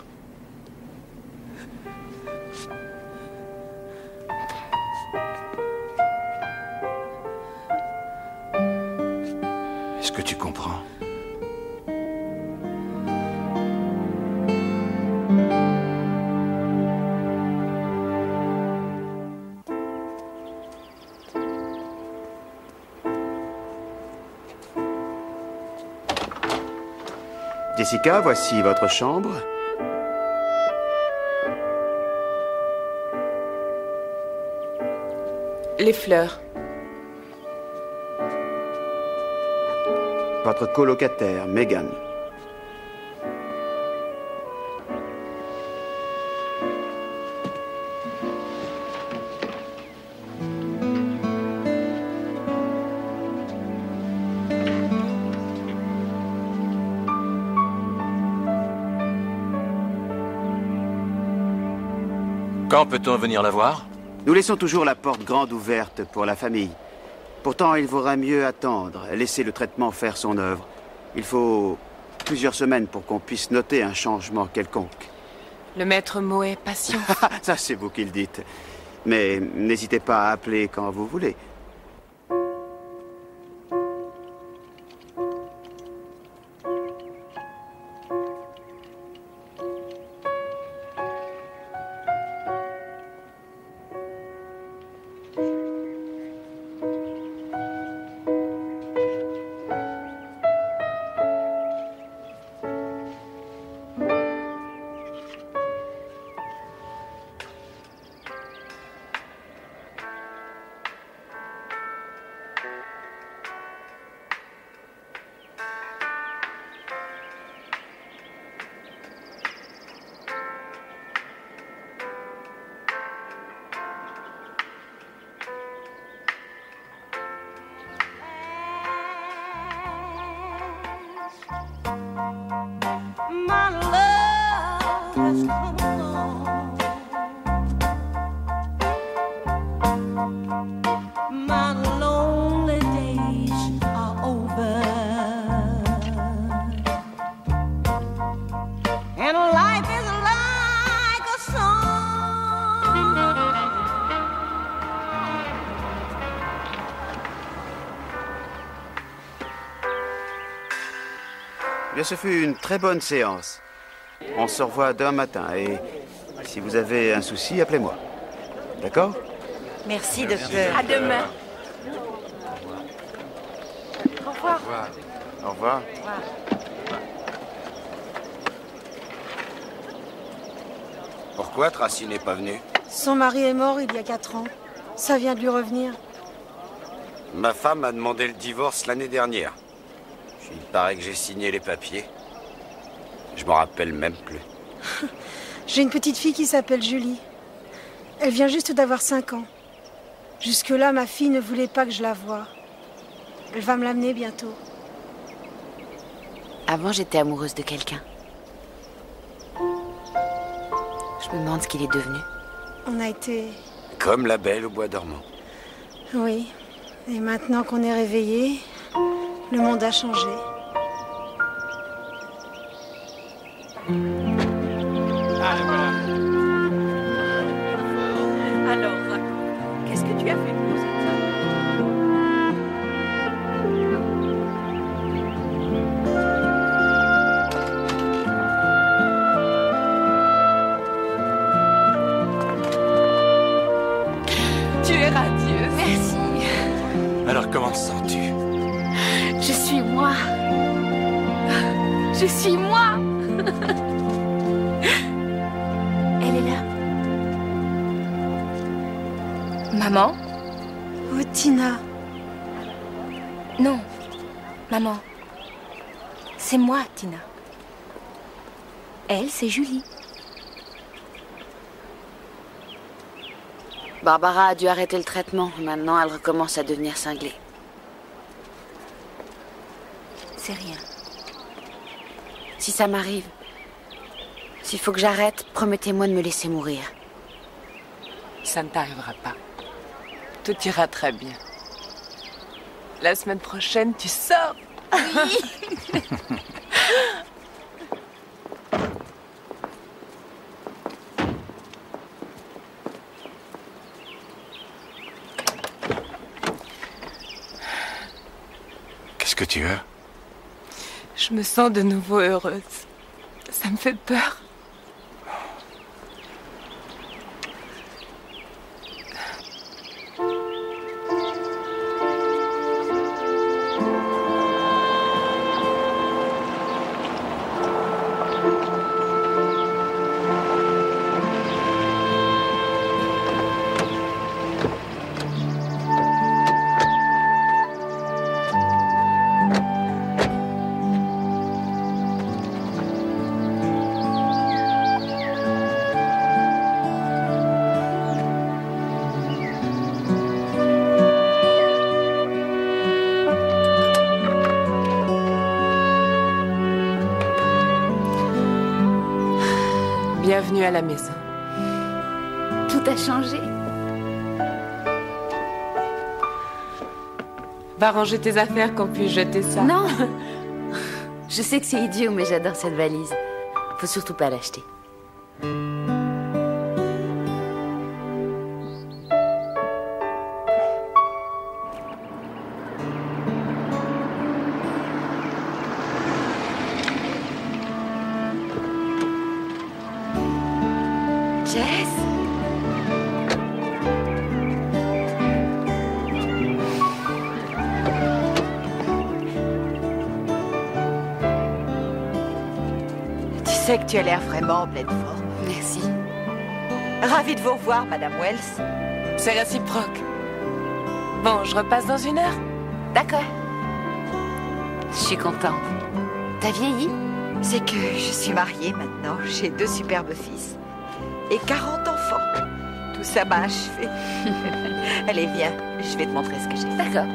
S7: Est-ce que tu comprends?
S17: Jessica, voici votre chambre.
S4: Les fleurs.
S17: Votre colocataire, Megan.
S7: Quand peut-on venir la voir?
S17: Nous laissons toujours la porte grande ouverte pour la famille. Pourtant, il vaudra mieux attendre, laisser le traitement faire son œuvre. Il faut plusieurs semaines pour qu'on puisse noter un changement quelconque.
S4: Le maître mot est patient.
S17: Ça, c'est vous qui le dites. Mais n'hésitez pas à appeler quand vous voulez.
S11: My love has come along. My lonely days are over, and life is like a song.
S17: Bien, ce fut une très bonne séance. On se revoit demain matin et si vous avez un souci, appelez-moi. D'accord?
S1: Merci, docteur.
S3: À demain.
S4: Au revoir.
S17: Au revoir.
S16: Pourquoi Tracy n'est pas venue?
S18: Son mari est mort il y a quatre ans. Ça vient de lui revenir.
S16: Ma femme a demandé le divorce l'année dernière. Il paraît que j'ai signé les papiers. Je m'en rappelle même plus.
S18: J'ai une petite fille qui s'appelle Julie. Elle vient juste d'avoir cinq ans. Jusque-là, ma fille ne voulait pas que je la voie. Elle va me l'amener bientôt.
S8: Avant, j'étais amoureuse de quelqu'un. Je me demande ce qu'il est devenu.
S18: On a été...
S16: Comme la belle au bois dormant.
S18: Oui. Et maintenant qu'on est réveillés, le monde a changé.
S3: Ah, voilà. Alors, qu'est-ce que tu as fait pour cette
S4: Tu es radieuse.
S8: Merci.
S7: Alors comment te sens-tu?
S8: Je suis moi. Je suis moi. Elle est là.
S9: Maman?
S18: Oh, Tina.
S9: Non. Maman. C'est moi, Tina. Elle, c'est Julie.
S8: Barbara a dû arrêter le traitement. Maintenant, elle recommence à devenir cinglée.
S9: C'est rien.
S8: Si ça m'arrive, s'il faut que j'arrête, promettez-moi de me laisser mourir.
S4: Ça ne t'arrivera pas. Tout ira très bien. La semaine prochaine, tu sors.
S9: Oui.
S7: Qu'est-ce que tu as?
S4: Je me sens de nouveau heureuse. Ça me fait peur. Bienvenue à la maison.
S8: Tout a changé.
S4: Va ranger tes affaires qu'on puisse jeter ça.
S8: Non. Je sais que c'est idiot, mais j'adore cette valise. Faut surtout pas l'acheter.
S1: Jess? Tu sais que tu as l'air vraiment en pleine forme.
S8: Merci.
S1: Ravie de vous revoir, Madame Wells.
S4: C'est réciproque. Bon, je repasse dans une heure.
S8: D'accord. Je suis contente. T'as vieilli?
S1: C'est que je suis mariée maintenant. J'ai deux superbes fils. Et quarante enfants. Tout ça m'a achevé. Allez, viens. Je vais te montrer ce que j'ai.
S8: D'accord.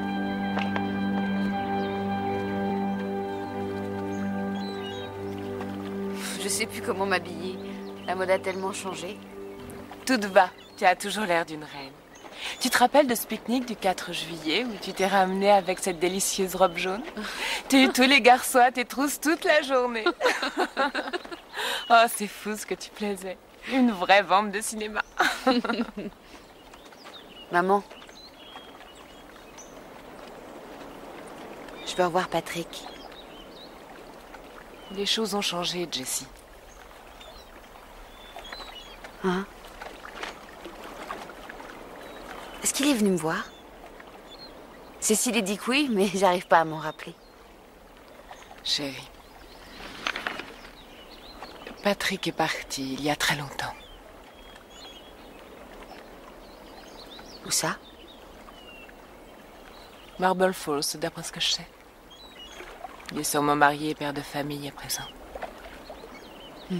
S8: Je sais plus comment m'habiller. La mode a tellement changé.
S4: Tout va. Tu as toujours l'air d'une reine. Tu te rappelles de ce pique-nique du quatre juillet où tu t'es ramenée avec cette délicieuse robe jaune? Tu as eu tous les garçons à tes trousses toute la journée. Oh, c'est fou ce que tu plaisais. Une vraie vampe de cinéma.
S8: Maman. Je veux revoir Patrick.
S4: Les choses ont changé, Jessie.
S8: Hein? Est-ce qu'il est venu me voir? Cécile dit que oui, mais j'arrive pas à m'en rappeler.
S4: Chérie, Patrick est parti il y a très longtemps.
S8: Où ça?
S4: Marble Falls, d'après ce que je sais. Il est sûrement marié et père de famille à présent.
S8: Hmm.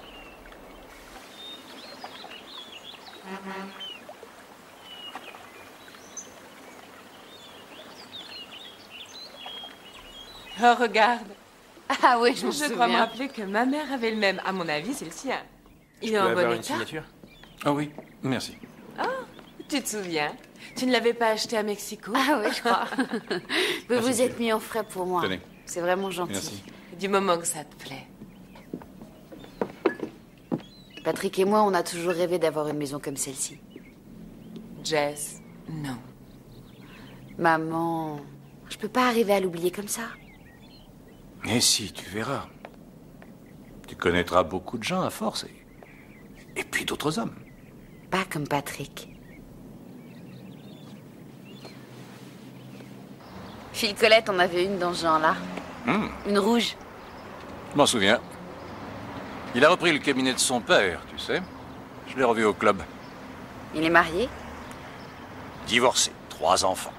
S4: Oh, regarde.
S8: Ah oui, je me
S4: Je
S8: souviens.
S4: crois me rappeler que ma mère avait le même. À mon avis, c'est le sien. Il
S6: Je
S4: est
S6: peux
S4: en
S6: avoir
S4: bon
S6: une
S4: état.
S6: signature?
S13: Ah oui, merci.
S4: Ah, tu te souviens? Tu ne l'avais pas acheté à Mexico?
S8: Ah oui, je crois. Vous vous êtes mis en frais pour moi.
S13: Tenez.
S8: C'est vraiment gentil.
S13: Merci.
S4: Du moment que ça te plaît.
S8: Patrick et moi, on a toujours rêvé d'avoir une maison comme celle-ci.
S4: Jess, non.
S8: Maman, je peux pas arriver à l'oublier comme ça.
S13: Mais si, tu verras. Tu connaîtras beaucoup de gens à force et, et puis d'autres hommes.
S8: Pas comme Patrick. Phil Colette, on avait une dans ce genre-là.
S10: Hmm,
S8: Une rouge.
S10: je m'en souviens. Il a repris le cabinet de son père, tu sais. Je l'ai revu au club.
S8: Il est marié?
S10: Divorcé, trois enfants.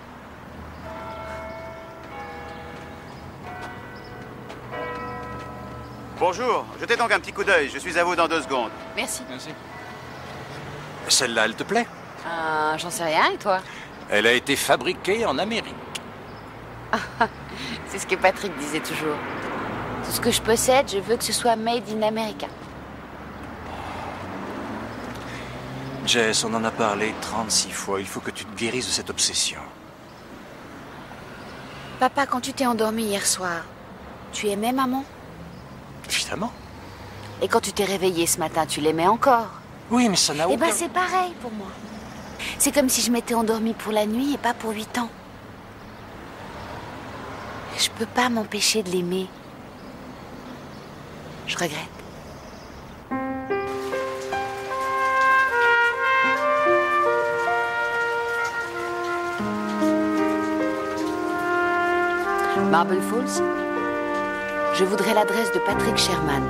S17: Bonjour, jetez donc un petit coup d'œil, je suis à vous dans deux secondes.
S8: Merci.
S10: Merci. Celle-là, elle te plaît?
S8: Euh, j'en sais rien, et toi?
S10: Elle a été fabriquée en Amérique.
S8: C'est ce que Patrick disait toujours. Tout ce que je possède, je veux que ce soit made in America.
S10: Jess, on en a parlé trente-six fois. Il faut que tu te guérisses de cette obsession.
S8: Papa, quand tu t'es endormi hier soir, tu aimais maman?
S10: Évidemment.
S8: Et quand tu t'es réveillé ce matin, tu l'aimais encore?
S10: Oui, mais ça n'a
S8: Eh
S10: aucun...
S8: ben, c'est pareil pour moi. C'est comme si je m'étais endormie pour la nuit et pas pour huit ans. Je peux pas m'empêcher de l'aimer. Je regrette. Marble Falls? Je voudrais l'adresse de Patrick Sherman.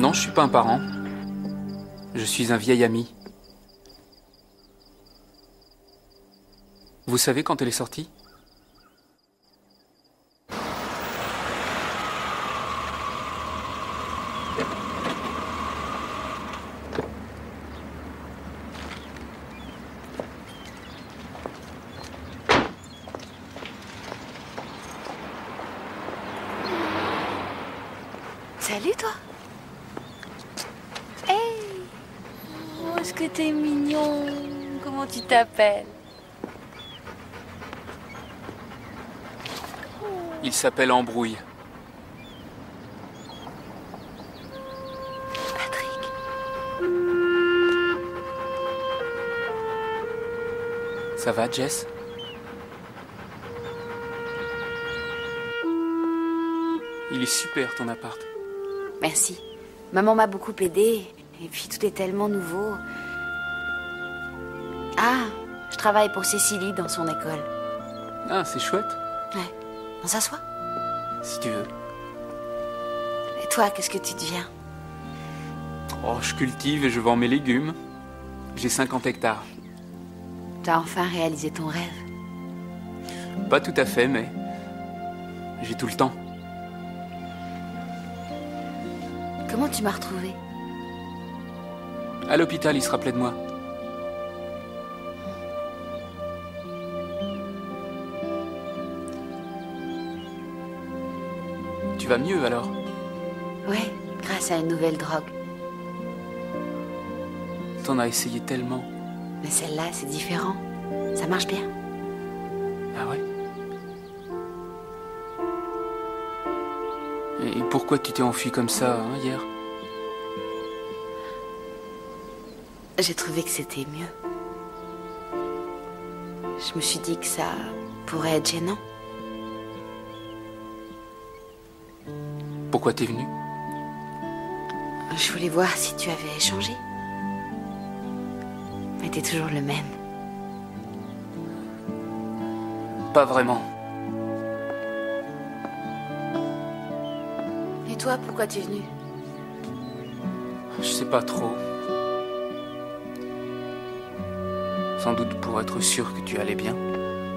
S6: Non, je suis pas un parent. Je suis un vieil ami. Vous savez quand elle est sortie?
S9: Salut, toi. Hey. Oh, est-ce que t'es mignon. Comment tu t'appelles?
S6: Il s'appelle Embrouille.
S9: Patrick.
S6: Ça va, Jess? Il est super, ton appart.
S8: Merci. Maman m'a beaucoup aidée. Et puis tout est tellement nouveau. Ah, je travaille pour Cécilie dans son école.
S6: Ah, c'est chouette.
S8: Ouais. On s'assoit?
S6: Si tu veux.
S8: Et toi, qu'est-ce que tu deviens?
S6: Oh, je cultive et je vends mes légumes. J'ai cinquante hectares.
S8: T'as enfin réalisé ton rêve.
S6: Pas tout à fait, mais j'ai tout le temps.
S8: Comment tu m'as retrouvée?
S6: À l'hôpital, il se rappelait de moi. Tu vas mieux alors?
S8: Ouais, grâce à une nouvelle drogue.
S6: T'en as essayé tellement.
S8: Mais celle-là, c'est différent. Ça marche bien.
S6: Ah ouais? Et pourquoi tu t'es enfui comme ça, hein, hier?
S8: J'ai trouvé que c'était mieux. Je me suis dit que ça pourrait être gênant.
S6: Pourquoi t'es venue?
S8: Je voulais voir si tu avais changé. Mais t'es toujours le même.
S6: Pas vraiment.
S8: Et toi, pourquoi t'es venu?
S6: Je sais pas trop. Sans doute pour être sûr que tu allais bien.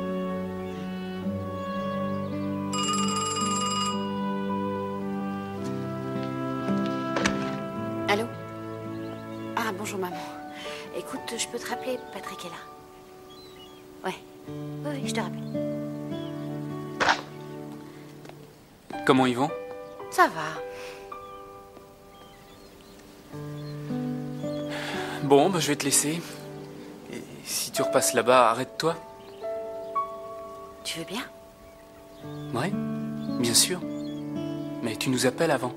S8: Allô? Ah, bonjour maman. Écoute, je peux te rappeler, Patrick est là. Ouais. Oui, oui, je te rappelle.
S6: Comment ils vont?
S8: Ça va.
S6: Bon, bah, je vais te laisser. Et si tu repasses là-bas, arrête-toi.
S8: Tu veux bien?
S6: Ouais, bien sûr. Mais tu nous appelles avant.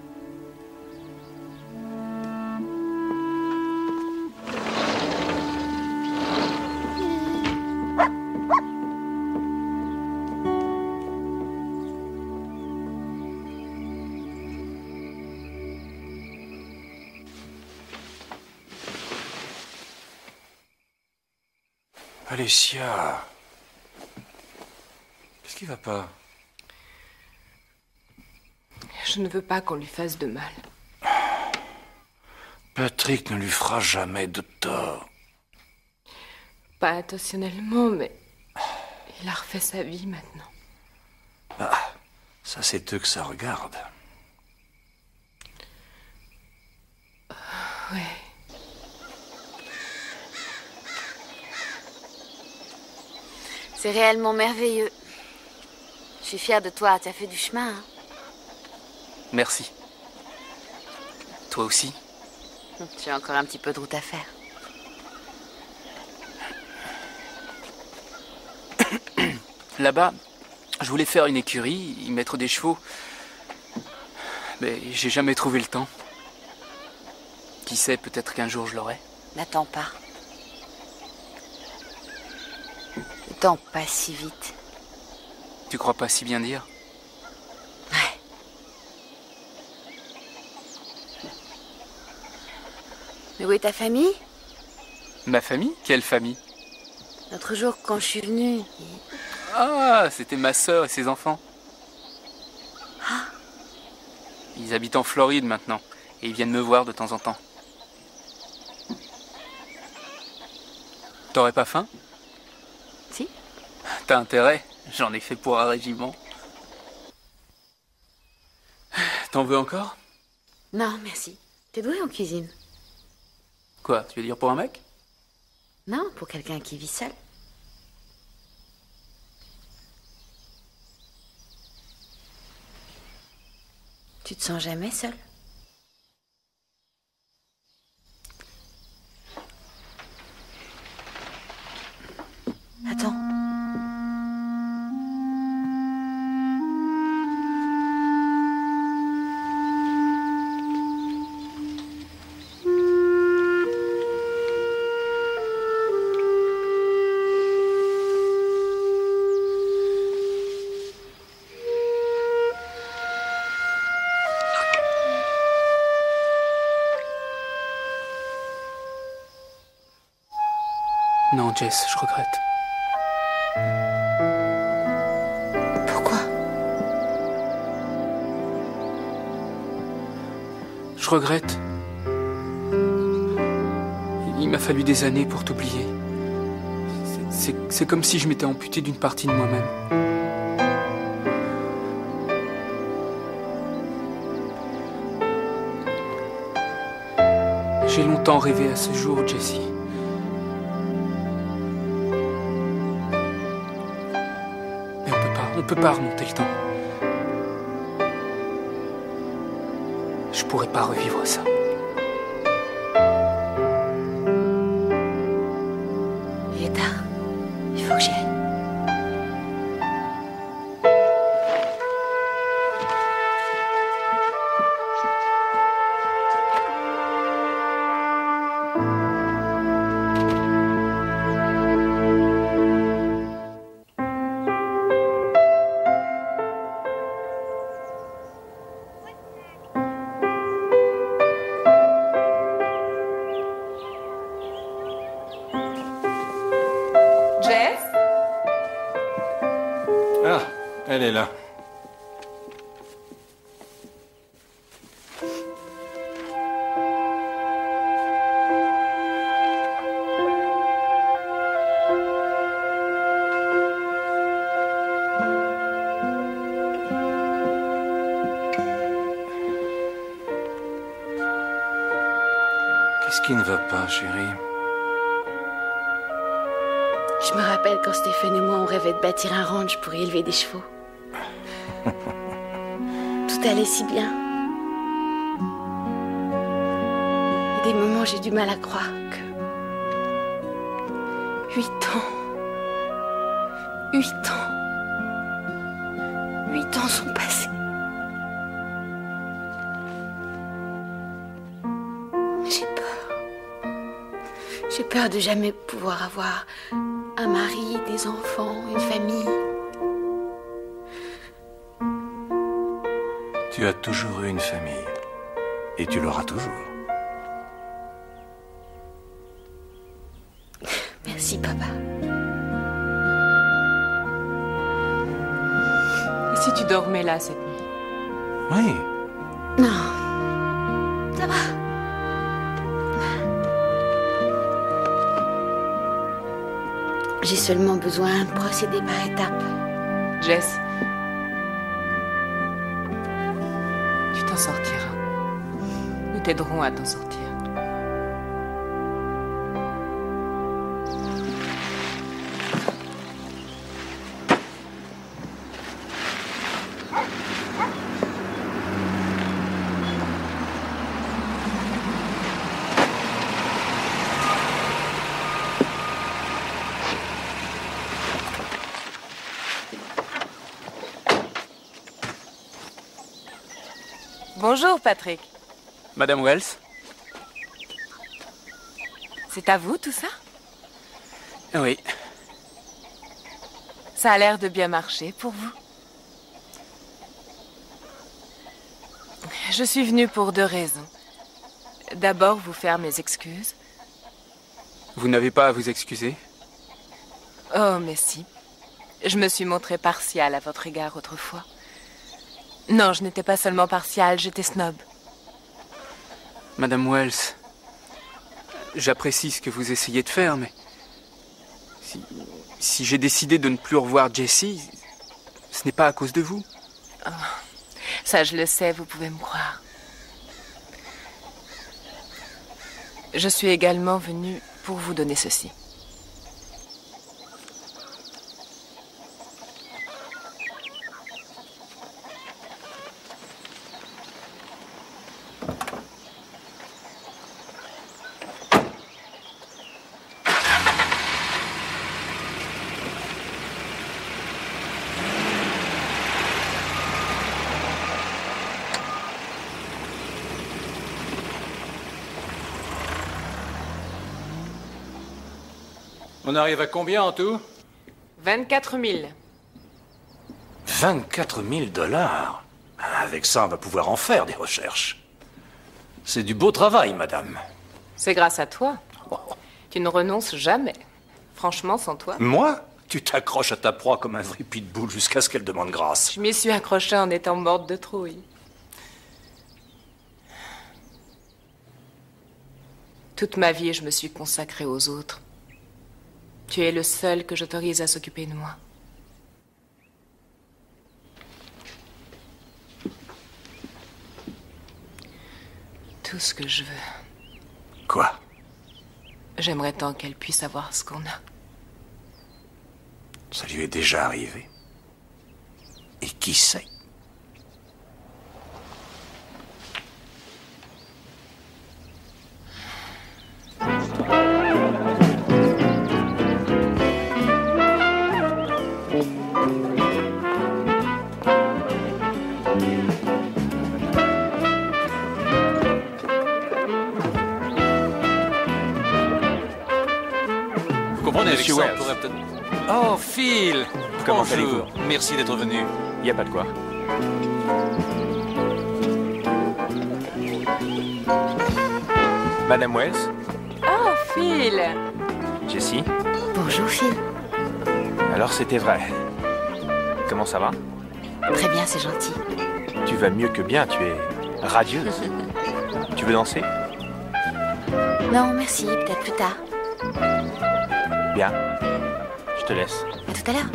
S7: Alessia. Qu'est-ce qui va pas?
S4: Je ne veux pas qu'on lui fasse de mal.
S7: Patrick ne lui fera jamais de tort.
S4: Pas intentionnellement, mais il a refait sa vie maintenant.
S7: Ah, ça c'est eux que ça regarde.
S4: Ouais.
S8: C'est réellement merveilleux. Je suis fière de toi, tu as fait du chemin. Hein?
S6: Merci. Toi aussi?
S8: Tu as encore un petit peu de route à faire.
S6: Là-bas, je voulais faire une écurie, y mettre des chevaux. Mais j'ai jamais trouvé le temps. Qui sait, peut-être qu'un jour je l'aurai.
S8: N'attends pas. Le temps passe si vite.
S6: Tu crois pas si bien dire?
S8: Ouais. Mais où est ta famille?
S6: Ma famille? Quelle famille?
S8: L'autre jour, quand je suis venue...
S6: Ah, c'était ma sœur et ses enfants.
S8: Ah.
S6: Ils habitent en Floride maintenant. Et ils viennent me voir de temps en temps. T'aurais pas faim?
S8: Si.
S6: T'as intérêt, j'en ai fait pour un régiment. T'en veux encore?
S8: Non, merci. T'es doué en cuisine?
S6: Quoi, tu veux dire pour un mec?
S8: Non, pour quelqu'un qui vit seul. Tu te sens jamais seul? Attends.
S6: Non, Jess, je regrette.
S8: Pourquoi?
S6: Je regrette. Il m'a fallu des années pour t'oublier. C'est, c'est, c'est comme si je m'étais amputé d'une partie de moi-même. J'ai longtemps rêvé à ce jour, Jessie. On peut pas remonter le temps. Je pourrais pas revivre ça.
S8: Il est tard. Il faut que j'y aille.
S10: Elle est là.
S7: Qu'est-ce qui ne va pas, chérie?
S8: Je me rappelle quand Stéphane et moi on rêvait de bâtir un ranch pour y élever des chevaux. Tout allait si bien. Et des moments j'ai du mal à croire que... Huit ans. Huit ans. Huit ans sont passés. J'ai peur. J'ai peur de jamais pouvoir avoir un mari, des enfants, une famille.
S7: Tu as toujours eu une famille. Et tu l'auras toujours.
S8: Merci, papa.
S4: Et si tu dormais là cette nuit?
S7: Oui.
S8: Non. Ça va. J'ai seulement besoin de procéder par étapes.
S4: Jess, tu t'en sortiras. Nous t'aiderons à t'en sortir. Bonjour, Patrick.
S6: Madame Wells?
S4: C'est à vous, tout ça?
S6: Oui.
S4: Ça a l'air de bien marcher pour vous. Je suis venue pour deux raisons. D'abord, vous faire mes excuses.
S6: Vous n'avez pas à vous excuser?
S4: Oh, mais si. Je me suis montrée partiale à votre égard autrefois. Non, je n'étais pas seulement partiale, j'étais snob.
S6: Madame Wells, j'apprécie ce que vous essayez de faire, mais si, si j'ai décidé de ne plus revoir Jessie, ce n'est pas à cause de vous.
S4: Oh, ça, je le sais, vous pouvez me croire. Je suis également venue pour vous donner ceci.
S10: On arrive à combien en tout?
S4: vingt-quatre mille.
S7: vingt-quatre mille dollars. Avec ça, on va pouvoir en faire des recherches. C'est du beau travail, madame.
S4: C'est grâce à toi. Tu ne renonces jamais. Franchement, sans toi.
S7: Moi? Tu t'accroches à ta proie comme un vrai pitbull jusqu'à ce qu'elle demande grâce.
S4: Je m'y suis accrochée en étant morte de trouille. Toute ma vie, je me suis consacrée aux autres. Tu es le seul que j'autorise à s'occuper de moi. Tout ce que je veux.
S7: Quoi?
S4: J'aimerais tant qu'elle puisse avoir ce qu'on a.
S7: Ça lui est déjà arrivé. Et qui sait?
S5: Monsieur Wells.
S7: Oh, Phil!
S5: Comment
S7: Bonjour.
S5: allez-vous?
S7: Merci d'être venu.
S5: Il n'y a pas de quoi. Madame Wells?
S4: Oh, Phil!
S5: Jessie?
S8: Bonjour, Phil.
S5: Alors c'était vrai. Comment ça va?
S8: Très bien, c'est gentil.
S5: Tu vas mieux que bien, tu es radieuse. Tu veux danser?
S8: Non, merci, peut-être plus tard.
S5: Bien. Je te laisse.
S8: À tout à l'heure.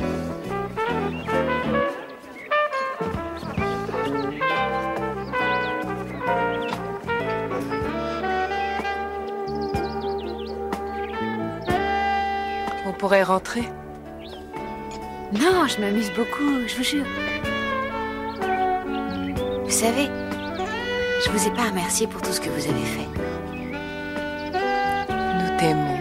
S4: On pourrait rentrer.
S8: Non, je m'amuse beaucoup, je vous jure. Vous savez, je vous ai pas remercié pour tout ce que vous avez fait.
S4: Nous t'aimons.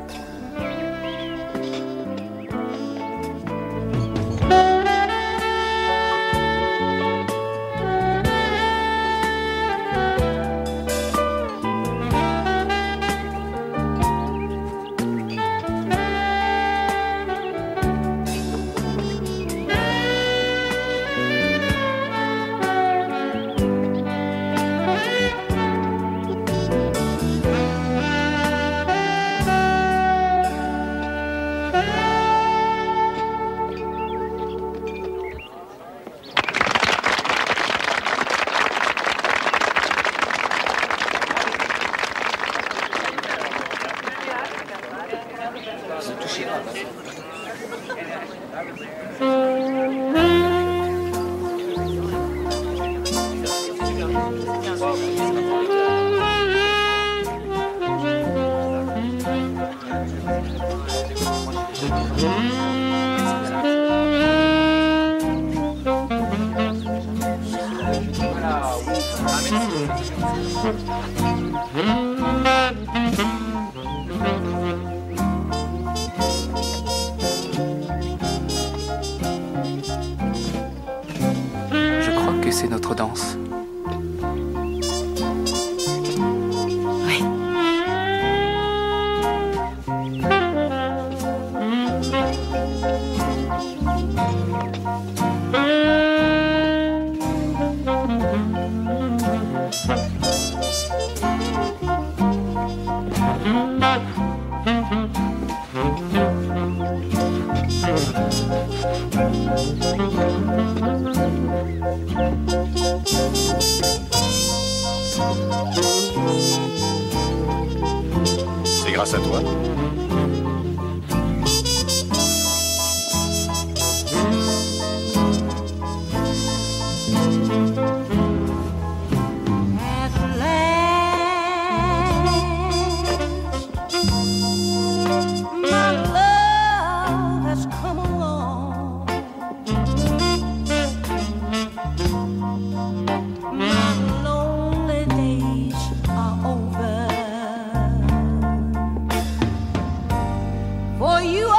S6: Je crois que c'est notre danse.
S8: Oui.
S11: Thank you.
S10: Grâce à toi.
S11: For you